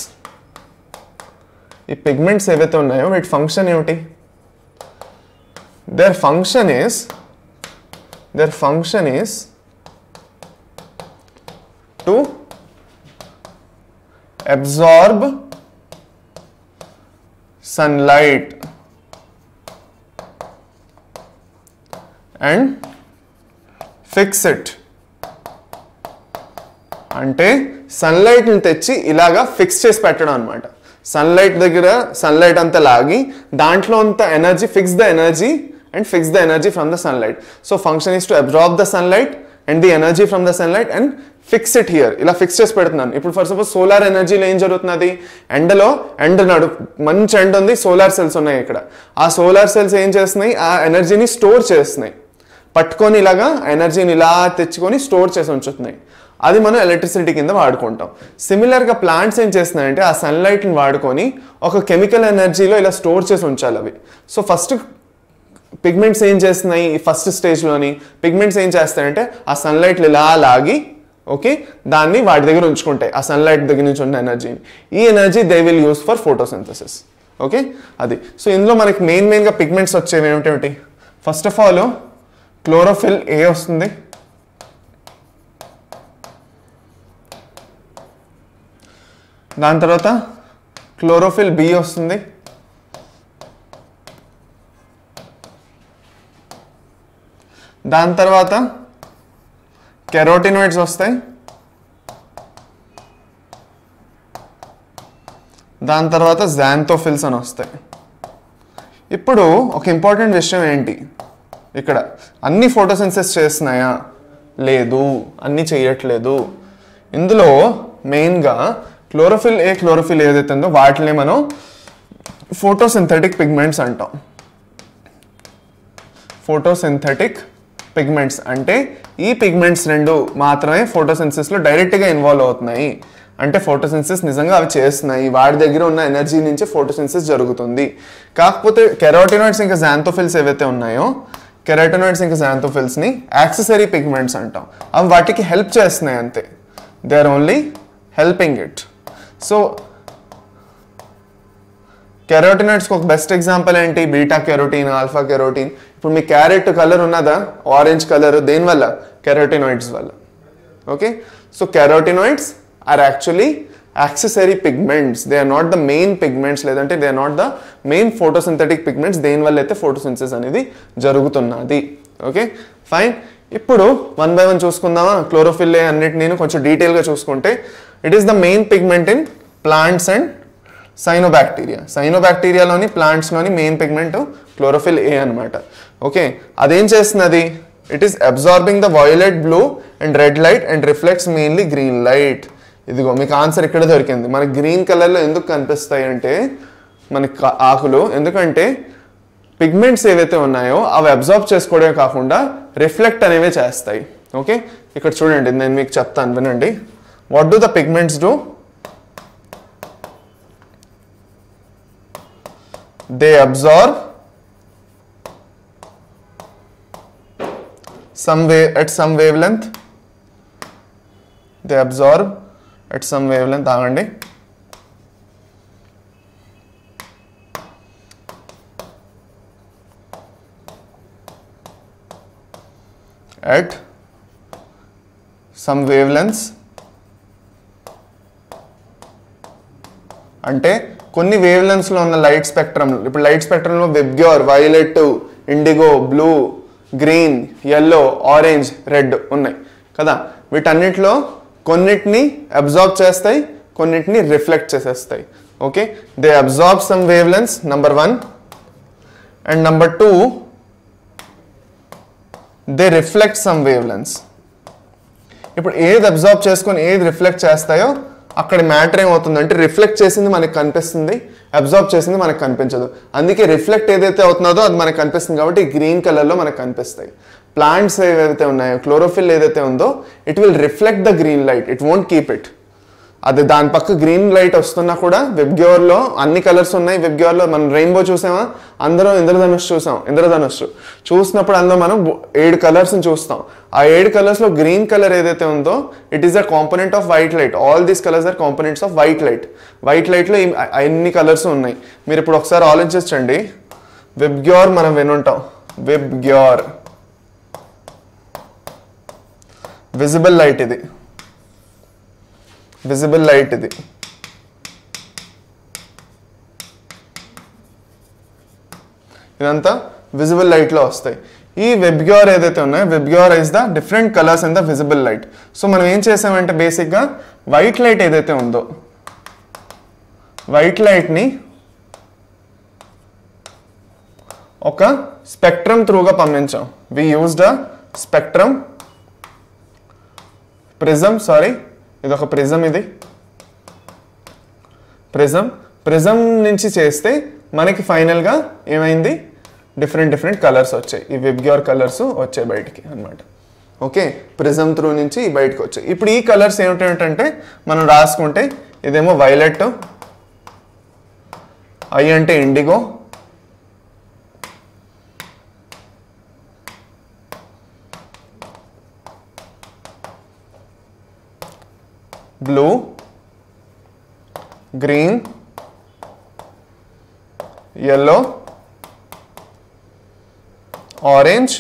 ఈ పిగ్మెంట్స్ ఏవైతే ఉన్నాయో వీటి ఫంక్షన్ ఏమిటి? Their function is their function is to absorb sunlight and fix it. అంటే సన్లైట్ ని తెచ్చి ఇలాగా ఫిక్స్ చేసి పెట్టడం అనమాట. సన్లైట్ దగ్గర సన్లైట్ అంతా లాగి దాంట్లో అంత energy, fix the energy and fix the energy from the sunlight. So function is to absorb the sunlight and the energy from the sunlight and fix it here. ఇలా fix చేసి పెడుతున్నాను. ఇప్పుడు for suppose solar ఎనర్జీలో ఏం జరుగుతున్నది, ఎండలో ఎండ నడు మంచి ఎండ ఉంది, సోలార్ సెల్స్ ఉన్నాయి ఇక్కడ. ఆ సోలార్ సెల్స్ ఏం చేస్తున్నాయి, ఆ ఎనర్జీని స్టోర్ చేస్తున్నాయి. పట్టుకొని ఇలాగా ఎనర్జీని ఇలా తెచ్చుకొని స్టోర్ చేసి ఉంచుతున్నాయి. అది మనం ఎలక్ట్రిసిటీ కింద వాడుకుంటాం. సిమిలర్గా ప్లాంట్స్ ఏం చేస్తున్నాయంటే ఆ సన్లైట్ని వాడుకొని ఒక కెమికల్ ఎనర్జీలో ఇలా స్టోర్ చేసి ఉంచాలి అవి. సో ఫస్ట్ పిగ్మెంట్స్ ఏం చేస్తున్నాయి, ఫస్ట్ స్టేజ్లోని పిగ్మెంట్స్ ఏం చేస్తాయంటే ఆ సన్లైట్లు ఇలా లాగి ఓకే దాన్ని వాటి దగ్గర ఉంచుకుంటాయి, ఆ సన్లైట్ దగ్గర నుంచి ఉన్న ఎనర్జీని. ఈ energy they will use for photosynthesis. Okay, అది. సో ఇందులో మనకి మెయిన్ మెయిన్గా పిగ్మెంట్స్ వచ్చేవి ఏమిటి? First of all chlorophyll A వస్తుంది, దాని తర్వాత క్లోరోఫిల్ బి వస్తుంది, దాని తర్వాత కెరోటినాయిడ్స్ వస్తాయి, దాని తర్వాత జాంథోఫిల్స్ అని వస్తాయి. ఇప్పుడు ఒక ఇంపార్టెంట్ విషయం ఏంటి, ఇక్కడ అన్ని ఫోటోసింథసిస్ చేస్తున్నాయా? లేదు, అన్నీ చేయట్లేదు. ఇందులో మెయిన్గా క్లోరోఫిల్ ఏ క్లోరోఫిల్ ఏదైతే ఉందో వాటిని మనం ఫోటోసింథటిక్ పిగ్మెంట్స్ అంటాం. ఫోటోసింథటిక్ పిగ్మెంట్స్ అంటే ఈ పిగ్మెంట్స్ రెండు మాత్రమే ఫోటోసింథసిస్లో డైరెక్ట్గా ఇన్వాల్వ్ అవుతున్నాయి. అంటే ఫోటోసింథసిస్ నిజంగా అవి చేస్తున్నాయి, వాటి దగ్గర ఉన్న ఎనర్జీ నుంచి ఫోటోసింథసిస్ జరుగుతుంది. కాకపోతే కెరోటినాయిడ్స్ ఇంకా జాంథోఫిల్స్ ఏవైతే ఉన్నాయో కెరోటినాయిడ్స్ ఇంకా జాంథోఫిల్స్ని యాక్సెసరీ పిగ్మెంట్స్ అంటాం. అవి వాటికి హెల్ప్ చేస్తున్నాయి అంతే, they are only helping it. So కెరోటినాయిడ్స్కి ఒక బెస్ట్ ఎగ్జాంపుల్ ఏంటి, బీటా కెరోటీన్, ఆల్ఫా కెరోటీన్. ఇప్పుడు మీ క్యారెట్ కలర్ ఉన్నదా, ఆరెంజ్ కలర్, దేనివల్ల? కెరోటినాయిడ్స్ వల్ల. Okay, so carotenoids are actually accessory pigments, they are not the main pigments, లేదంటే they are not the main photosynthetic pigments, దేనివల్ల అయితే photosynthesis అనేది జరుగుతున్నది. Okay fine. ఇప్పుడు వన్ బై వన్ చూసుకుందామా? క్లోరోఫిల్ అన్నిటిని కొంచెం డీటెయిల్గా చూసుకుంటే it is the main pigment in plants and cyanobacteria. సైనోబాక్టీరియాలోని ప్లాంట్స్లోని మెయిన్ పిగ్మెంట్ క్లోరోఫిల్ ఏ అనమాట. ఓకే, అదేం చేస్తున్నది, it is absorbing the violet, blue and red light and reflects mainly green light. ఇదిగో మీకు ఆన్సర్ ఇక్కడ దొరికింది. మనకి గ్రీన్ కలర్లో ఎందుకు కనిపిస్తాయి అంటే మనకి ఆకులు, ఎందుకంటే పిగ్మెంట్స్ ఏవైతే ఉన్నాయో అవి అబ్జార్బ్ చేసుకోవడమే కాకుండా రిఫ్లెక్ట్ అనేవే చేస్తాయి. ఓకే, ఇక్కడ చూడండి, నేను మీకు చెప్తాను వినండి. What do the pigments do? They absorb some wave at some wavelength. They absorb at some wavelength. ఆగండి. At సమ్ వేవ్ లెన్స్ అంటే కొన్ని వేవ్ లెన్స్లో ఉన్న లైట్ స్పెక్ట్రమ్, ఇప్పుడు లైట్ స్పెక్ట్రమ్లో VIBGYOR, violet, indigo, blue, green, yellow, orange, red ఉన్నాయి కదా. వీటన్నిటిలో కొన్నిటిని అబ్జార్బ్ చేస్తాయి, కొన్నిటిని రిఫ్లెక్ట్ చేసేస్తాయి. Okay, they absorb some wavelengths number one, and number two they reflect some wavelengths. ఇప్పుడు ఏది అబ్జార్బ్ చేసుకొని ఏది రిఫ్లెక్ట్ చేస్తాయో అక్కడ మ్యాటర్ ఏమవుతుందంటే రిఫ్లెక్ట్ చేసింది మనకు కనిపిస్తుంది, అబ్జార్బ్ చేసింది మనకు కనిపించదు. అందుకే రిఫ్లెక్ట్ ఏదైతే అవుతుందో అది మనకు కనిపిస్తుంది కాబట్టి గ్రీన్ కలర్లో మనకు కనిపిస్తాయి. ప్లాంట్స్ ఏవైతే ఉన్నాయో, క్లోరోఫిల్ ఏదైతే ఉందో it will reflect the green light, it won't keep it. అది దాని పక్క గ్రీన్ లైట్ వస్తున్నా కూడా వెబ్గ్యూర్లో అన్ని కలర్స్ ఉన్నాయి. వెబ్గ్యూర్లో మనం రెయిన్బో చూసామా, అందరం ఇంద్రధనుష్ చూసాం. ఇంద్రధనుష్ చూసినప్పుడు అందులో మనం ఏడు కలర్స్ని చూస్తాం. ఆ ఏడు కలర్స్లో గ్రీన్ కలర్ ఏదైతే ఉందో it is a component of white light. All these colours are components of white light. White లైట్లో అన్ని కలర్స్ ఉన్నాయి. మీరు ఇప్పుడు ఒకసారి ఆలోచించండి, వెబ్గ్యూర్ మనం వినుంటాం. వెబ్గ్యూర్ విజిబుల్ లైట్, ఇది విజిబుల్ లైట్, ఇది ఇదంతా విజిబుల్ లైట్లో వస్తాయి. ఈ వెబ్గ్యూర్ ఏదైతే ఉన్నాయో VIBGYOR is the different colours in the visible light. So మనం ఏం చేసామంటే బేసిక్గా వైట్ లైట్ ఏదైతే ఉందో వైట్ లైట్ని ఒక స్పెక్ట్రమ్ త్రూగా పంపించాం. We used a spectrum prism, sorry ఇది ఒక ప్రిజం, ఇది ప్రిజం. ప్రిజం నుంచి చేస్తే మనకి ఫైనల్గా ఏమైంది, డిఫరెంట్ డిఫరెంట్ కలర్స్ వచ్చాయి. ఈ వెబ్గ్యూర్ కలర్స్ వచ్చాయి బయటికి అనమాట. ఓకే, ప్రిజం త్రూ నుంచి బయటకు వచ్చాయి. ఇప్పుడు ఈ కలర్స్ ఏమిటంటే మనం రాసుకుంటే ఇదేమో వైలెట్, ఐ అంటే indigo, blue, green, yellow, orange,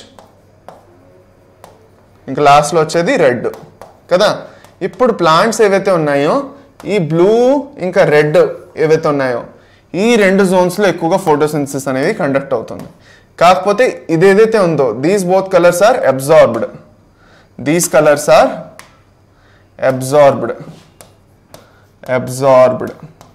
ఇంకా లాస్ట్లో వచ్చేది రెడ్ కదా. ఇప్పుడు ప్లాంట్స్ ఏవైతే ఉన్నాయో ఈ బ్లూ ఇంకా రెడ్ ఏవైతే ఉన్నాయో ఈ రెండు జోన్స్లో ఎక్కువగా ఫోటోసింథసిస్ అనేది కండక్ట్ అవుతుంది. కాకపోతే ఇది ఏదైతే ఉందో these both colours are absorbed, these colours are absorbed absorbed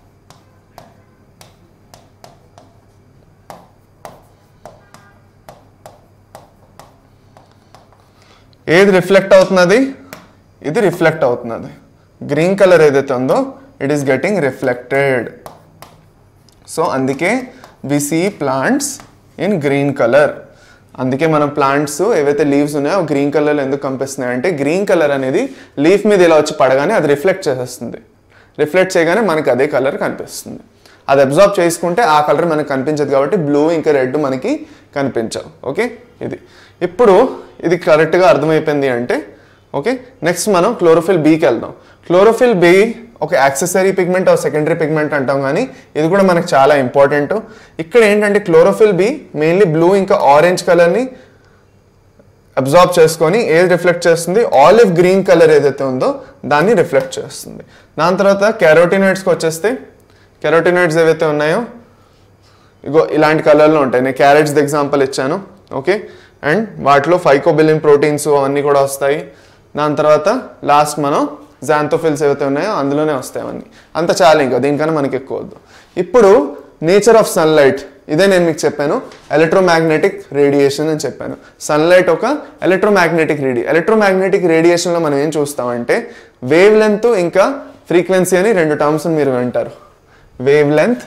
ఏది రిఫ్లెక్ట్ అవుతున్నది, ఇది రిఫ్లెక్ట్ అవుతున్నది. గ్రీన్ కలర్ ఏదైతే ఉందో it is getting reflected. So అందుకే we see plants in green colour. అందుకే మనం ప్లాంట్స్ ఏవైతే లీవ్స్ ఉన్నాయో గ్రీన్ కలర్లో ఎందుకు కనిపిస్తున్నాయి అంటే గ్రీన్ కలర్ అనేది లీఫ్ మీద ఇలా వచ్చి పడగానే అది రిఫ్లెక్ట్ చేసేస్తుంది. రిఫ్లెక్ట్ చేయగానే మనకి అదే కలర్ కనిపిస్తుంది. అది అబ్జార్బ్ చేసుకుంటే ఆ కలర్ మనకు కనిపించదు కాబట్టి బ్లూ ఇంకా రెడ్ మనకి కనిపించవు. ఓకే, ఇది ఇప్పుడు ఇది కరెక్ట్గా అర్థమైపోయింది అంటే ఓకే, నెక్స్ట్ మనం క్లోరోఫిల్ బీకి వెళ్దాం. క్లోరోఫిల్ బి ఒక accessory pigment or secondary pigment అంటాం, కానీ ఇది కూడా మనకు చాలా ఇంపార్టెంట్. ఇక్కడ ఏంటంటే క్లోరోఫిల్ బి మెయిన్లీ బ్లూ ఇంకా ఆరెంజ్ కలర్ని అబ్జార్బ్ చేసుకొని ఏది రిఫ్లెక్ట్ చేస్తుంది, ఆలివ్ గ్రీన్ కలర్ ఏదైతే ఉందో దాన్ని రిఫ్లెక్ట్ చేస్తుంది. దాని తర్వాత కెరోటినాయిడ్స్కి వచ్చేస్తే కెరోటినాయిడ్స్ ఏవైతే ఉన్నాయో ఇగో ఇలాంటి కలర్లో ఉంటాయి. నేను క్యారెట్స్ ఎగ్జాంపుల్ ఇచ్చాను. ఓకే, అండ్ వాటిలో ఫైకోబిలిన్ ప్రోటీన్స్ అవన్నీ కూడా వస్తాయి. దాని తర్వాత లాస్ట్ మనం జాంతోఫిల్స్ ఏవైతే ఉన్నాయో అందులోనే వస్తాయి అవన్నీ. అంత చాలా, ఇంకా దీనికన్నా మనకి ఎక్కువ వద్దు. ఇప్పుడు నేచర్ ఆఫ్ సన్లైట్, ఇదే నేను మీకు చెప్పాను, ఎలక్ట్రోమాగ్నెటిక్ రేడియేషన్ అని చెప్పాను. సన్లైట్ ఒక ఎలక్ట్రోమాగ్నెటిక్ రేడి ఎలక్ట్రోమాగ్నెటిక్ రేడియేషన్లో మనం ఏం చూస్తామంటే వేవ్ లెంత్ ఇంకా ఫ్రీక్వెన్సీ అని రెండు టర్మ్స్ మీరు వింటారు. వేవ్ లెంత్,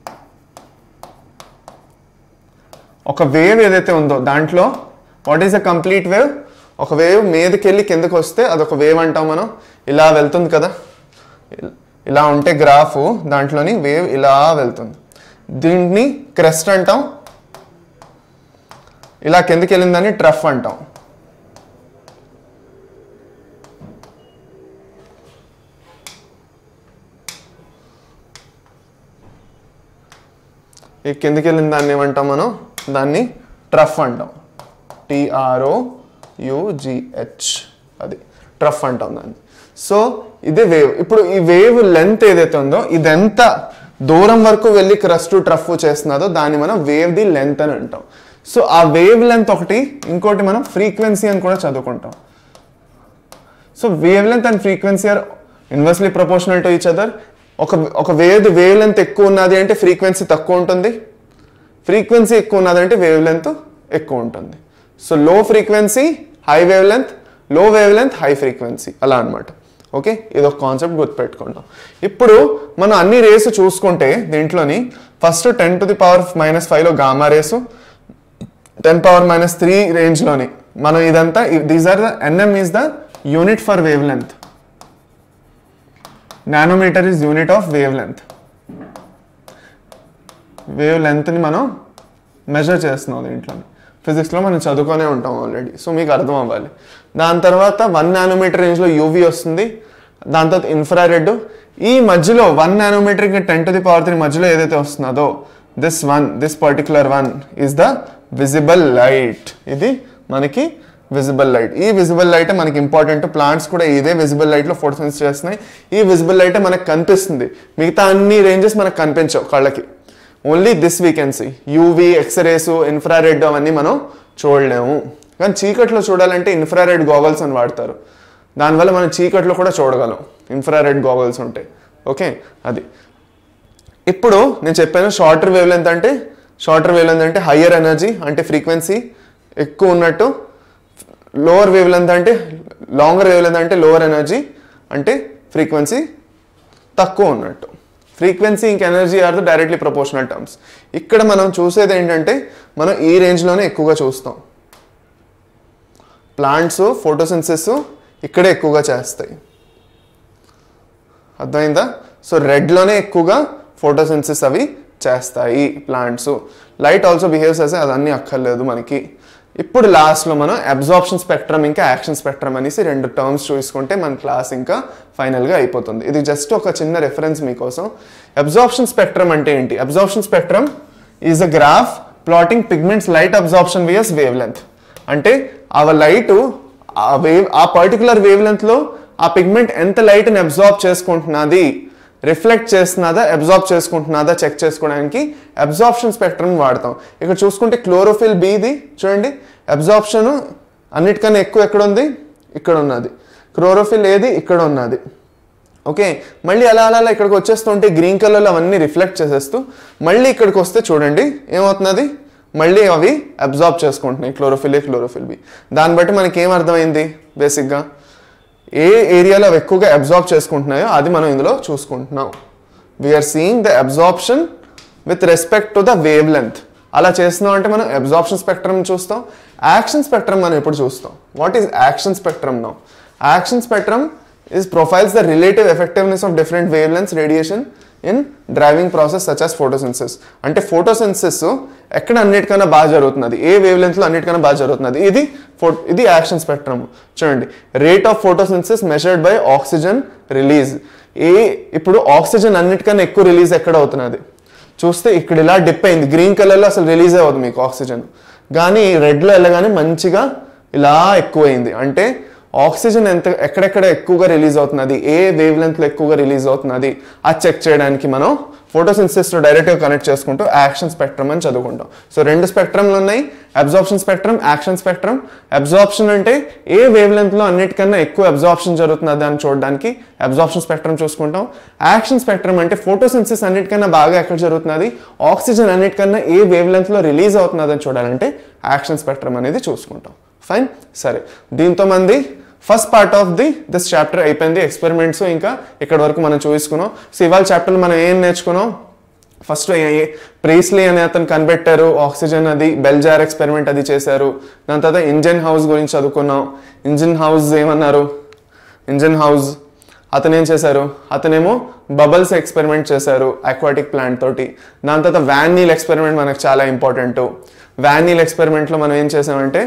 ఒక వేవ్ ఏదైతే ఉందో దాంట్లో what is a complete wave, ఒక వేవ్ మీదకి వెళ్ళి కిందకి వస్తే అదొక వేవ్ అంటాం మనం. ఇలా వెళ్తుంది కదా, ఇలా ఉంటే గ్రాఫ్ దాంట్లోని వేవ్ ఇలా వెళ్తుంది, దీన్ని క్రెస్ట్ అంటాం. ఇలా కిందకి వెళ్ళిందని ట్రఫ్ అంటాం. ఈ కిందకి వెళ్ళిన దాన్ని ఏమంటాం మనం, దాన్ని ట్రఫ్ అంటాం. టిఆర్ఓ యుజిహెచ్, అది ట్రఫ్ అంటాం దాన్ని. సో ఇదే వేవ్. ఇప్పుడు ఈ వేవ్ లెంత్ ఏదైతే ఉందో ఇదెంత దూరం వరకు వెళ్ళి క్రస్ట్ ట్రఫ్ చేస్తున్నదో దాన్ని మనం వేవ్ ది లెంత్ అని అంటాం. సో ఆ వేవ్ లెంత్ ఒకటి, ఇంకోటి మనం ఫ్రీక్వెన్సీ అని కూడా చదువుకుంటాం. So wavelength and frequency are inversely proportional to each other. ఒక ఒక వేవ్ వేవ్ లెంత్ ఎక్కువ ఉన్నది అంటే ఫ్రీక్వెన్సీ తక్కువ ఉంటుంది, ఫ్రీక్వెన్సీ ఎక్కువ ఉన్నది అంటే వేవ్ లెంత్ ఎక్కువ ఉంటుంది. So low frequency high wavelength, low wavelength high frequency, అలా అనమాట. ఓకే, ఇది ఒక కాన్సెప్ట్ గుర్తుపెట్టుకుంటాం. ఇప్పుడు మనం అన్ని రేసు చూసుకుంటే దీంట్లోని first ten to the power minus ఫైవ్లో gamma rays, ten power minus three రేంజ్లోని మనం ఇదంతా these are the nm is the unit for wavelength, nanometre is unit of wavelength. వేవ్ లెంత్ని మనం మెజర్ చేస్తున్నాం దీంట్లో. ఫిజిక్స్లో మనం చదువుకొనే ఉంటాం ఆల్రెడీ, సో మీకు అర్థం అవ్వాలి. దాని తర్వాత వన్ నానోమీటర్ రేంజ్లో యూవీ వస్తుంది, దాని తర్వాత ఇన్ఫ్రారెడ్. ఈ మధ్యలో వన్ నానోమీటర్కి ten to the power three మధ్యలో ఏదైతే వస్తున్నదో this one this particular one is the visible light. ఇది మనకి విజిబుల్ లైట్. ఈ విజిబుల్ లైట్ మనకి ఇంపార్టెంట్. ప్లాంట్స్ కూడా ఇదే విజిబుల్ లైట్లో ఫోటోసిన్థసిస్ చేస్తున్నాయి. ఈ విజిబుల్ లైట్ మనకు కనిపిస్తుంది, మిగతా అన్ని రేంజెస్ మనకు కనిపించవు కళ్ళకి. Only this we can see. UV, X rays, infrared అవన్నీ మనం చూడలేము. కానీ చీకట్లో చూడాలంటే ఇన్ఫ్రారెడ్ గాగల్స్ అని వాడతారు, దానివల్ల మనం చీకట్లో కూడా చూడగలం ఇన్ఫ్రారెడ్ గాగల్స్ ఉంటాయి. ఓకే, అది. ఇప్పుడు నేను చెప్పాను షార్టర్ వేవ్ లెంత్ అంటే షార్టర్ వేవ్ లెంత్ అంటే హయ్యర్ ఎనర్జీ అంటే ఫ్రీక్వెన్సీ ఎక్కువ ఉన్నట్టు, లోవర్ వేవ్ లెంత్ అంటే లాంగర్ వేవ్ లెంత్ అంటే లోవర్ ఎనర్జీ అంటే ఫ్రీక్వెన్సీ తక్కువ ఉన్నట్టు. ఫ్రీక్వెన్సీ ఇంక energy are the directly proportional terms. ఇక్కడ మనం చూసేది ఏంటంటే మనం ఈ రేంజ్లోనే ఎక్కువగా చూస్తాం. ప్లాంట్స్ ఫోటోసిన్థసిస్ ఇక్కడే ఎక్కువగా చేస్తాయి, అర్థమైందా? సో రెడ్లోనే ఎక్కువగా ఫోటోసిన్థసిస్ అవి చేస్తాయి plants. Light also behaves as, అదన్నీ అక్కర్లేదు మనకి. ఇప్పుడు లాస్ట్లో మనం అబ్జార్ప్షన్ స్పెక్ట్రమ్ ఇంకా యాక్షన్ స్పెక్ట్రమ్ అనేసి రెండు టర్మ్స్ చూసుకుంటే మన క్లాస్ ఇంకా ఫైనల్గా అయిపోతుంది. ఇది జస్ట్ ఒక చిన్న రెఫరెన్స్ మీకోసం. అబ్జార్ప్షన్ స్పెక్ట్రమ్ అంటే ఏంటి? Absorption spectrum is a graph plotting pigments light absorption VS wavelength. అంటే ఆ లైట్ ఆ వేవ్ ఆ పర్టికులర్ వేవ్ లెంత్లో ఆ పిగ్మెంట్ ఎంత లైట్ని అబ్జార్బ్ చేసుకుంటున్నది, రిఫ్లెక్ట్ చేస్తున్నదా, అబ్జార్బ్ చేసుకుంటున్నదా చెక్ చేసుకోవడానికి అబ్జార్ప్షన్ స్పెక్ట్రమ్ వాడతాం. ఇక్కడ చూసుకుంటే క్లోరోఫిల్ బిది చూడండి, అబ్జార్ప్షన్ అన్నిటికన్నా ఎక్కువ ఎక్కడ ఉంది? ఇక్కడ ఉన్నది. క్లోరోఫిల్ ఏది? ఇక్కడ ఉన్నది. ఓకే, మళ్ళీ అలా అలా అలా ఇక్కడికి వచ్చేస్తుంటే గ్రీన్ కలర్లో అవన్నీ రిఫ్లెక్ట్ చేసేస్తూ మళ్ళీ ఇక్కడికి వస్తే చూడండి ఏమవుతున్నది, మళ్ళీ అవి అబ్జార్బ్ చేసుకుంటున్నాయి క్లోరోఫిల్ ఏ క్లోరోఫిల్ బి. దాన్ని బట్టి మనకి ఏం అర్థమైంది? బేసిక్గా ఏ ఏరియాలో అవి ఎక్కువగా అబ్జార్బ్ చేసుకుంటున్నాయో అది మనం ఇందులో చూసుకుంటున్నాం. We're seeing the absorption with respect to the wavelength. అలా చేస్తున్నాం అంటే మనం అబ్జార్ప్షన్ స్పెక్ట్రమ్ చూస్తాం. యాక్షన్ స్పెక్ట్రమ్ మనం ఎప్పుడు చూస్తాం? What is action spectrum now? Action spectrum is profiles the relative effectiveness of different wavelengths radiation in driving process such as photosynthesis. అంటే photosynthesis ఎక్కడ అన్నిటికన్నా బాగా జరుగుతున్నది, ఏ వేవ్ లెంత్లో అన్నిటికన్నా బాగా జరుగుతున్నది, ఇది ఇది యాక్షన్ స్పెక్ట్రమ్. చూడండి, rate of photosynthesis measured by oxygen release. ఏ ఇప్పుడు ఆక్సిజన్ అన్నిటికన్నా ఎక్కువ రిలీజ్ ఎక్కడ అవుతున్నది చూస్తే ఇక్కడ ఇలా డిప్ అయింది, గ్రీన్ కలర్లో అసలు రిలీజ్ అవ్వదు మీకు ఆక్సిజన్, కానీ రెడ్లో వెళ్ళగానే మంచిగా ఇలా ఎక్కువైంది. అంటే ఆక్సిజన్ ఎంత ఎక్కడెక్కడ ఎక్కువగా రిలీజ్ అవుతున్నది, ఏ వేవ్ లెంత్లో ఎక్కువగా రిలీజ్ అవుతున్నది అది చెక్ చేయడానికి మనం ఫోటోసిన్థసిస్తో డైరెక్ట్గా కనెక్ట్ చేసుకుంటూ యాక్షన్ స్పెక్ట్రమ్ అని చదువుకుంటాం. సో రెండు స్పెక్ట్రమ్లు ఉన్నాయి, absorption spectrum, action spectrum. Absorption అంటే ఏ వేవ్ లెంత్లో అన్నిటికన్నా ఎక్కువ అబ్జార్ప్షన్ జరుగుతున్నది అని చూడడానికి అబ్జార్ప్షన్ స్పెక్ట్రమ్ చూసుకుంటాం. యాక్షన్ స్పెక్ట్రమ్ అంటే ఫోటోసిన్థసిస్ అన్నిటికన్నా బాగా ఎక్కడ జరుగుతున్నది, ఆక్సిజన్ అన్నిటికన్నా ఏ వేవ్ లెంత్లో రిలీజ్ అవుతున్నది అని చూడాలంటే యాక్షన్ స్పెక్ట్రమ్ అనేది చూసుకుంటాం. ఫైన్, సరే. దీంతో మంది first part of the this chapter అయిపోయింది. ఎక్స్పెరిమెంట్స్ ఇంకా ఇక్కడ వరకు మనం చూసుకున్నాం. సో ఇవాళ చాప్టర్లో మనం ఏం నేర్చుకున్నాం? ఫస్ట్ ప్రీస్లీ అనే అతను కనిపెట్టారు ఆక్సిజన్, అది బెల్జార్ ఎక్స్పెరిమెంట్ అది చేశారు. దాని తర్వాత ఇంజన్ హౌస్ గురించి చదువుకున్నాం. ఇంజన్ హౌస్ ఏమన్నారు? ఇంజన్ హౌస్ అతను ఏం చేశారు? అతనేమో బబల్స్ ఎక్స్పెరిమెంట్ చేశారు అక్వాటిక్ ప్లాంట్ తోటి. దాని తర్వాత వ్యాన్ నీల్ ఎక్స్పెరిమెంట్ మనకు చాలా ఇంపార్టెంట్. వ్యాన్ నీల్ ఎక్స్పెరిమెంట్లో మనం ఏం చేసామంటే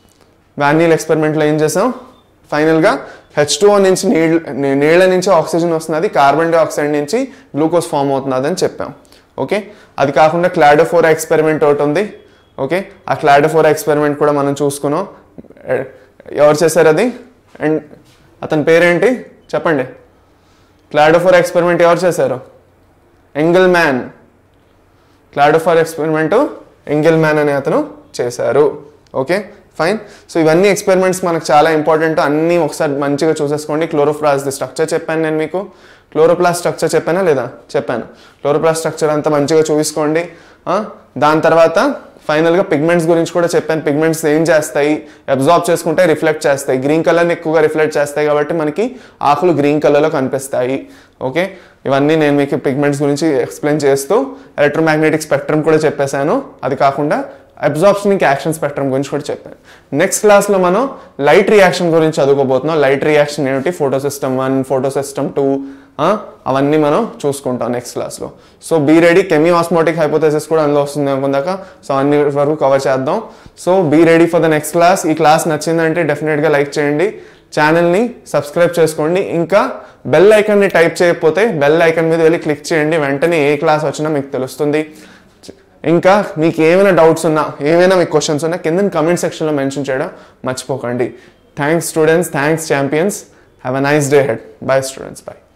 వ్యాన్ నీల్ ఎక్స్పెరిమెంట్లో ఏం చేసాం? ఫైనల్గా హెచ్ టూ ఓ నుంచి నీళ్ళ నీళ్ళ నుంచి ఆక్సిజన్ వస్తున్నది, కార్బన్ డైఆక్సైడ్ నుంచి గ్లూకోజ్ ఫామ్ అవుతున్నది అని చెప్పాం. ఓకే, అది కాకుండా క్లాడోఫోరా ఎక్స్పెరిమెంట్ ఒకటి ఉంది. ఓకే, ఆ క్లాడోఫోరా ఎక్స్పెరిమెంట్ కూడా మనం చూసుకున్నాం. ఎవరు చేశారు అది? అండ్ అతని పేరేంటి చెప్పండి. క్లాడోఫోర్ ఎక్స్పెరిమెంట్ ఎవరు చేశారు? Engelmann. Cladophora experiment Engelmann అనే అతను చేశారు. Okay fine. సో ఇవన్నీ ఎక్స్పెరిమెంట్స్ మనకు చాలా ఇంపార్టెంట్. అన్నీ ఒకసారి మంచిగా చూసేసుకోండి. క్లోరోప్లాస్ట్ స్ట్రక్చర్ చెప్పాను నేను మీకు. క్లోరోప్లాస్ట్ స్ట్రక్చర్ చెప్పానా లేదా? చెప్పాను. క్లోరోప్లాస్ట్ స్ట్రక్చర్ అంతా మంచిగా చూసుకోండి. దాని తర్వాత ఫైనల్గా పిగ్మెంట్స్ గురించి కూడా చెప్పాను. పిగ్మెంట్స్ ఏం చేస్తాయి? అబ్జార్బ్ చేసుకుంటే రిఫ్లెక్ట్ చేస్తాయి. గ్రీన్ కలర్ని ఎక్కువగా రిఫ్లెక్ట్ చేస్తాయి కాబట్టి మనకి ఆకులు గ్రీన్ కలర్లో కనిపిస్తాయి. ఓకే ఇవన్నీ నేను మీకు పిగ్మెంట్స్ గురించి ఎక్స్ప్లెయిన్ చేస్తూ ఎలక్ట్రోమాగ్నెటిక్ స్పెక్ట్రమ్ కూడా చెప్పేశాను. అది కాకుండా అబ్జార్ప్షనిక్ యాక్షన్ స్పెక్ట్రమ్ గురించి కూడా చెప్పాను. నెక్స్ట్ క్లాస్లో మనం లైట్ రియాక్షన్ గురించి చదువుకోబోతున్నాం. లైట్ రియాక్షన్ ఏమిటి, photosystem one, photosystem two, అవన్నీ మనం చూసుకుంటాం నెక్స్ట్ క్లాస్లో. So be ready. Chemiosmotic hypothesis కూడా అందులో వస్తుంది అనుకుందాక. సో అన్ని వరకు కవర్ చేద్దాం. So be ready for the next class. ఈ క్లాస్ నచ్చిందంటే డెఫినెట్గా లైక్ చేయండి, ఛానల్ని సబ్స్క్రైబ్ చేసుకోండి. ఇంకా బెల్ ఐకాన్ని టైప్ చేయకపోతే బెల్ ఐకాన్ మీద వెళ్ళి క్లిక్ చేయండి. వెంటనే ఏ క్లాస్ వచ్చినా మీకు తెలుస్తుంది. ఇంకా మీకు ఏమైనా డౌట్స్ ఉన్నా, ఏమైనా మీకు క్వశ్చన్స్ ఉన్నా కింద కమెంట్ సెక్షన్లో మెన్షన్ చేయడం మర్చిపోకండి. Thanks students, thanks champions. Have a nice day ahead. Bye students, by.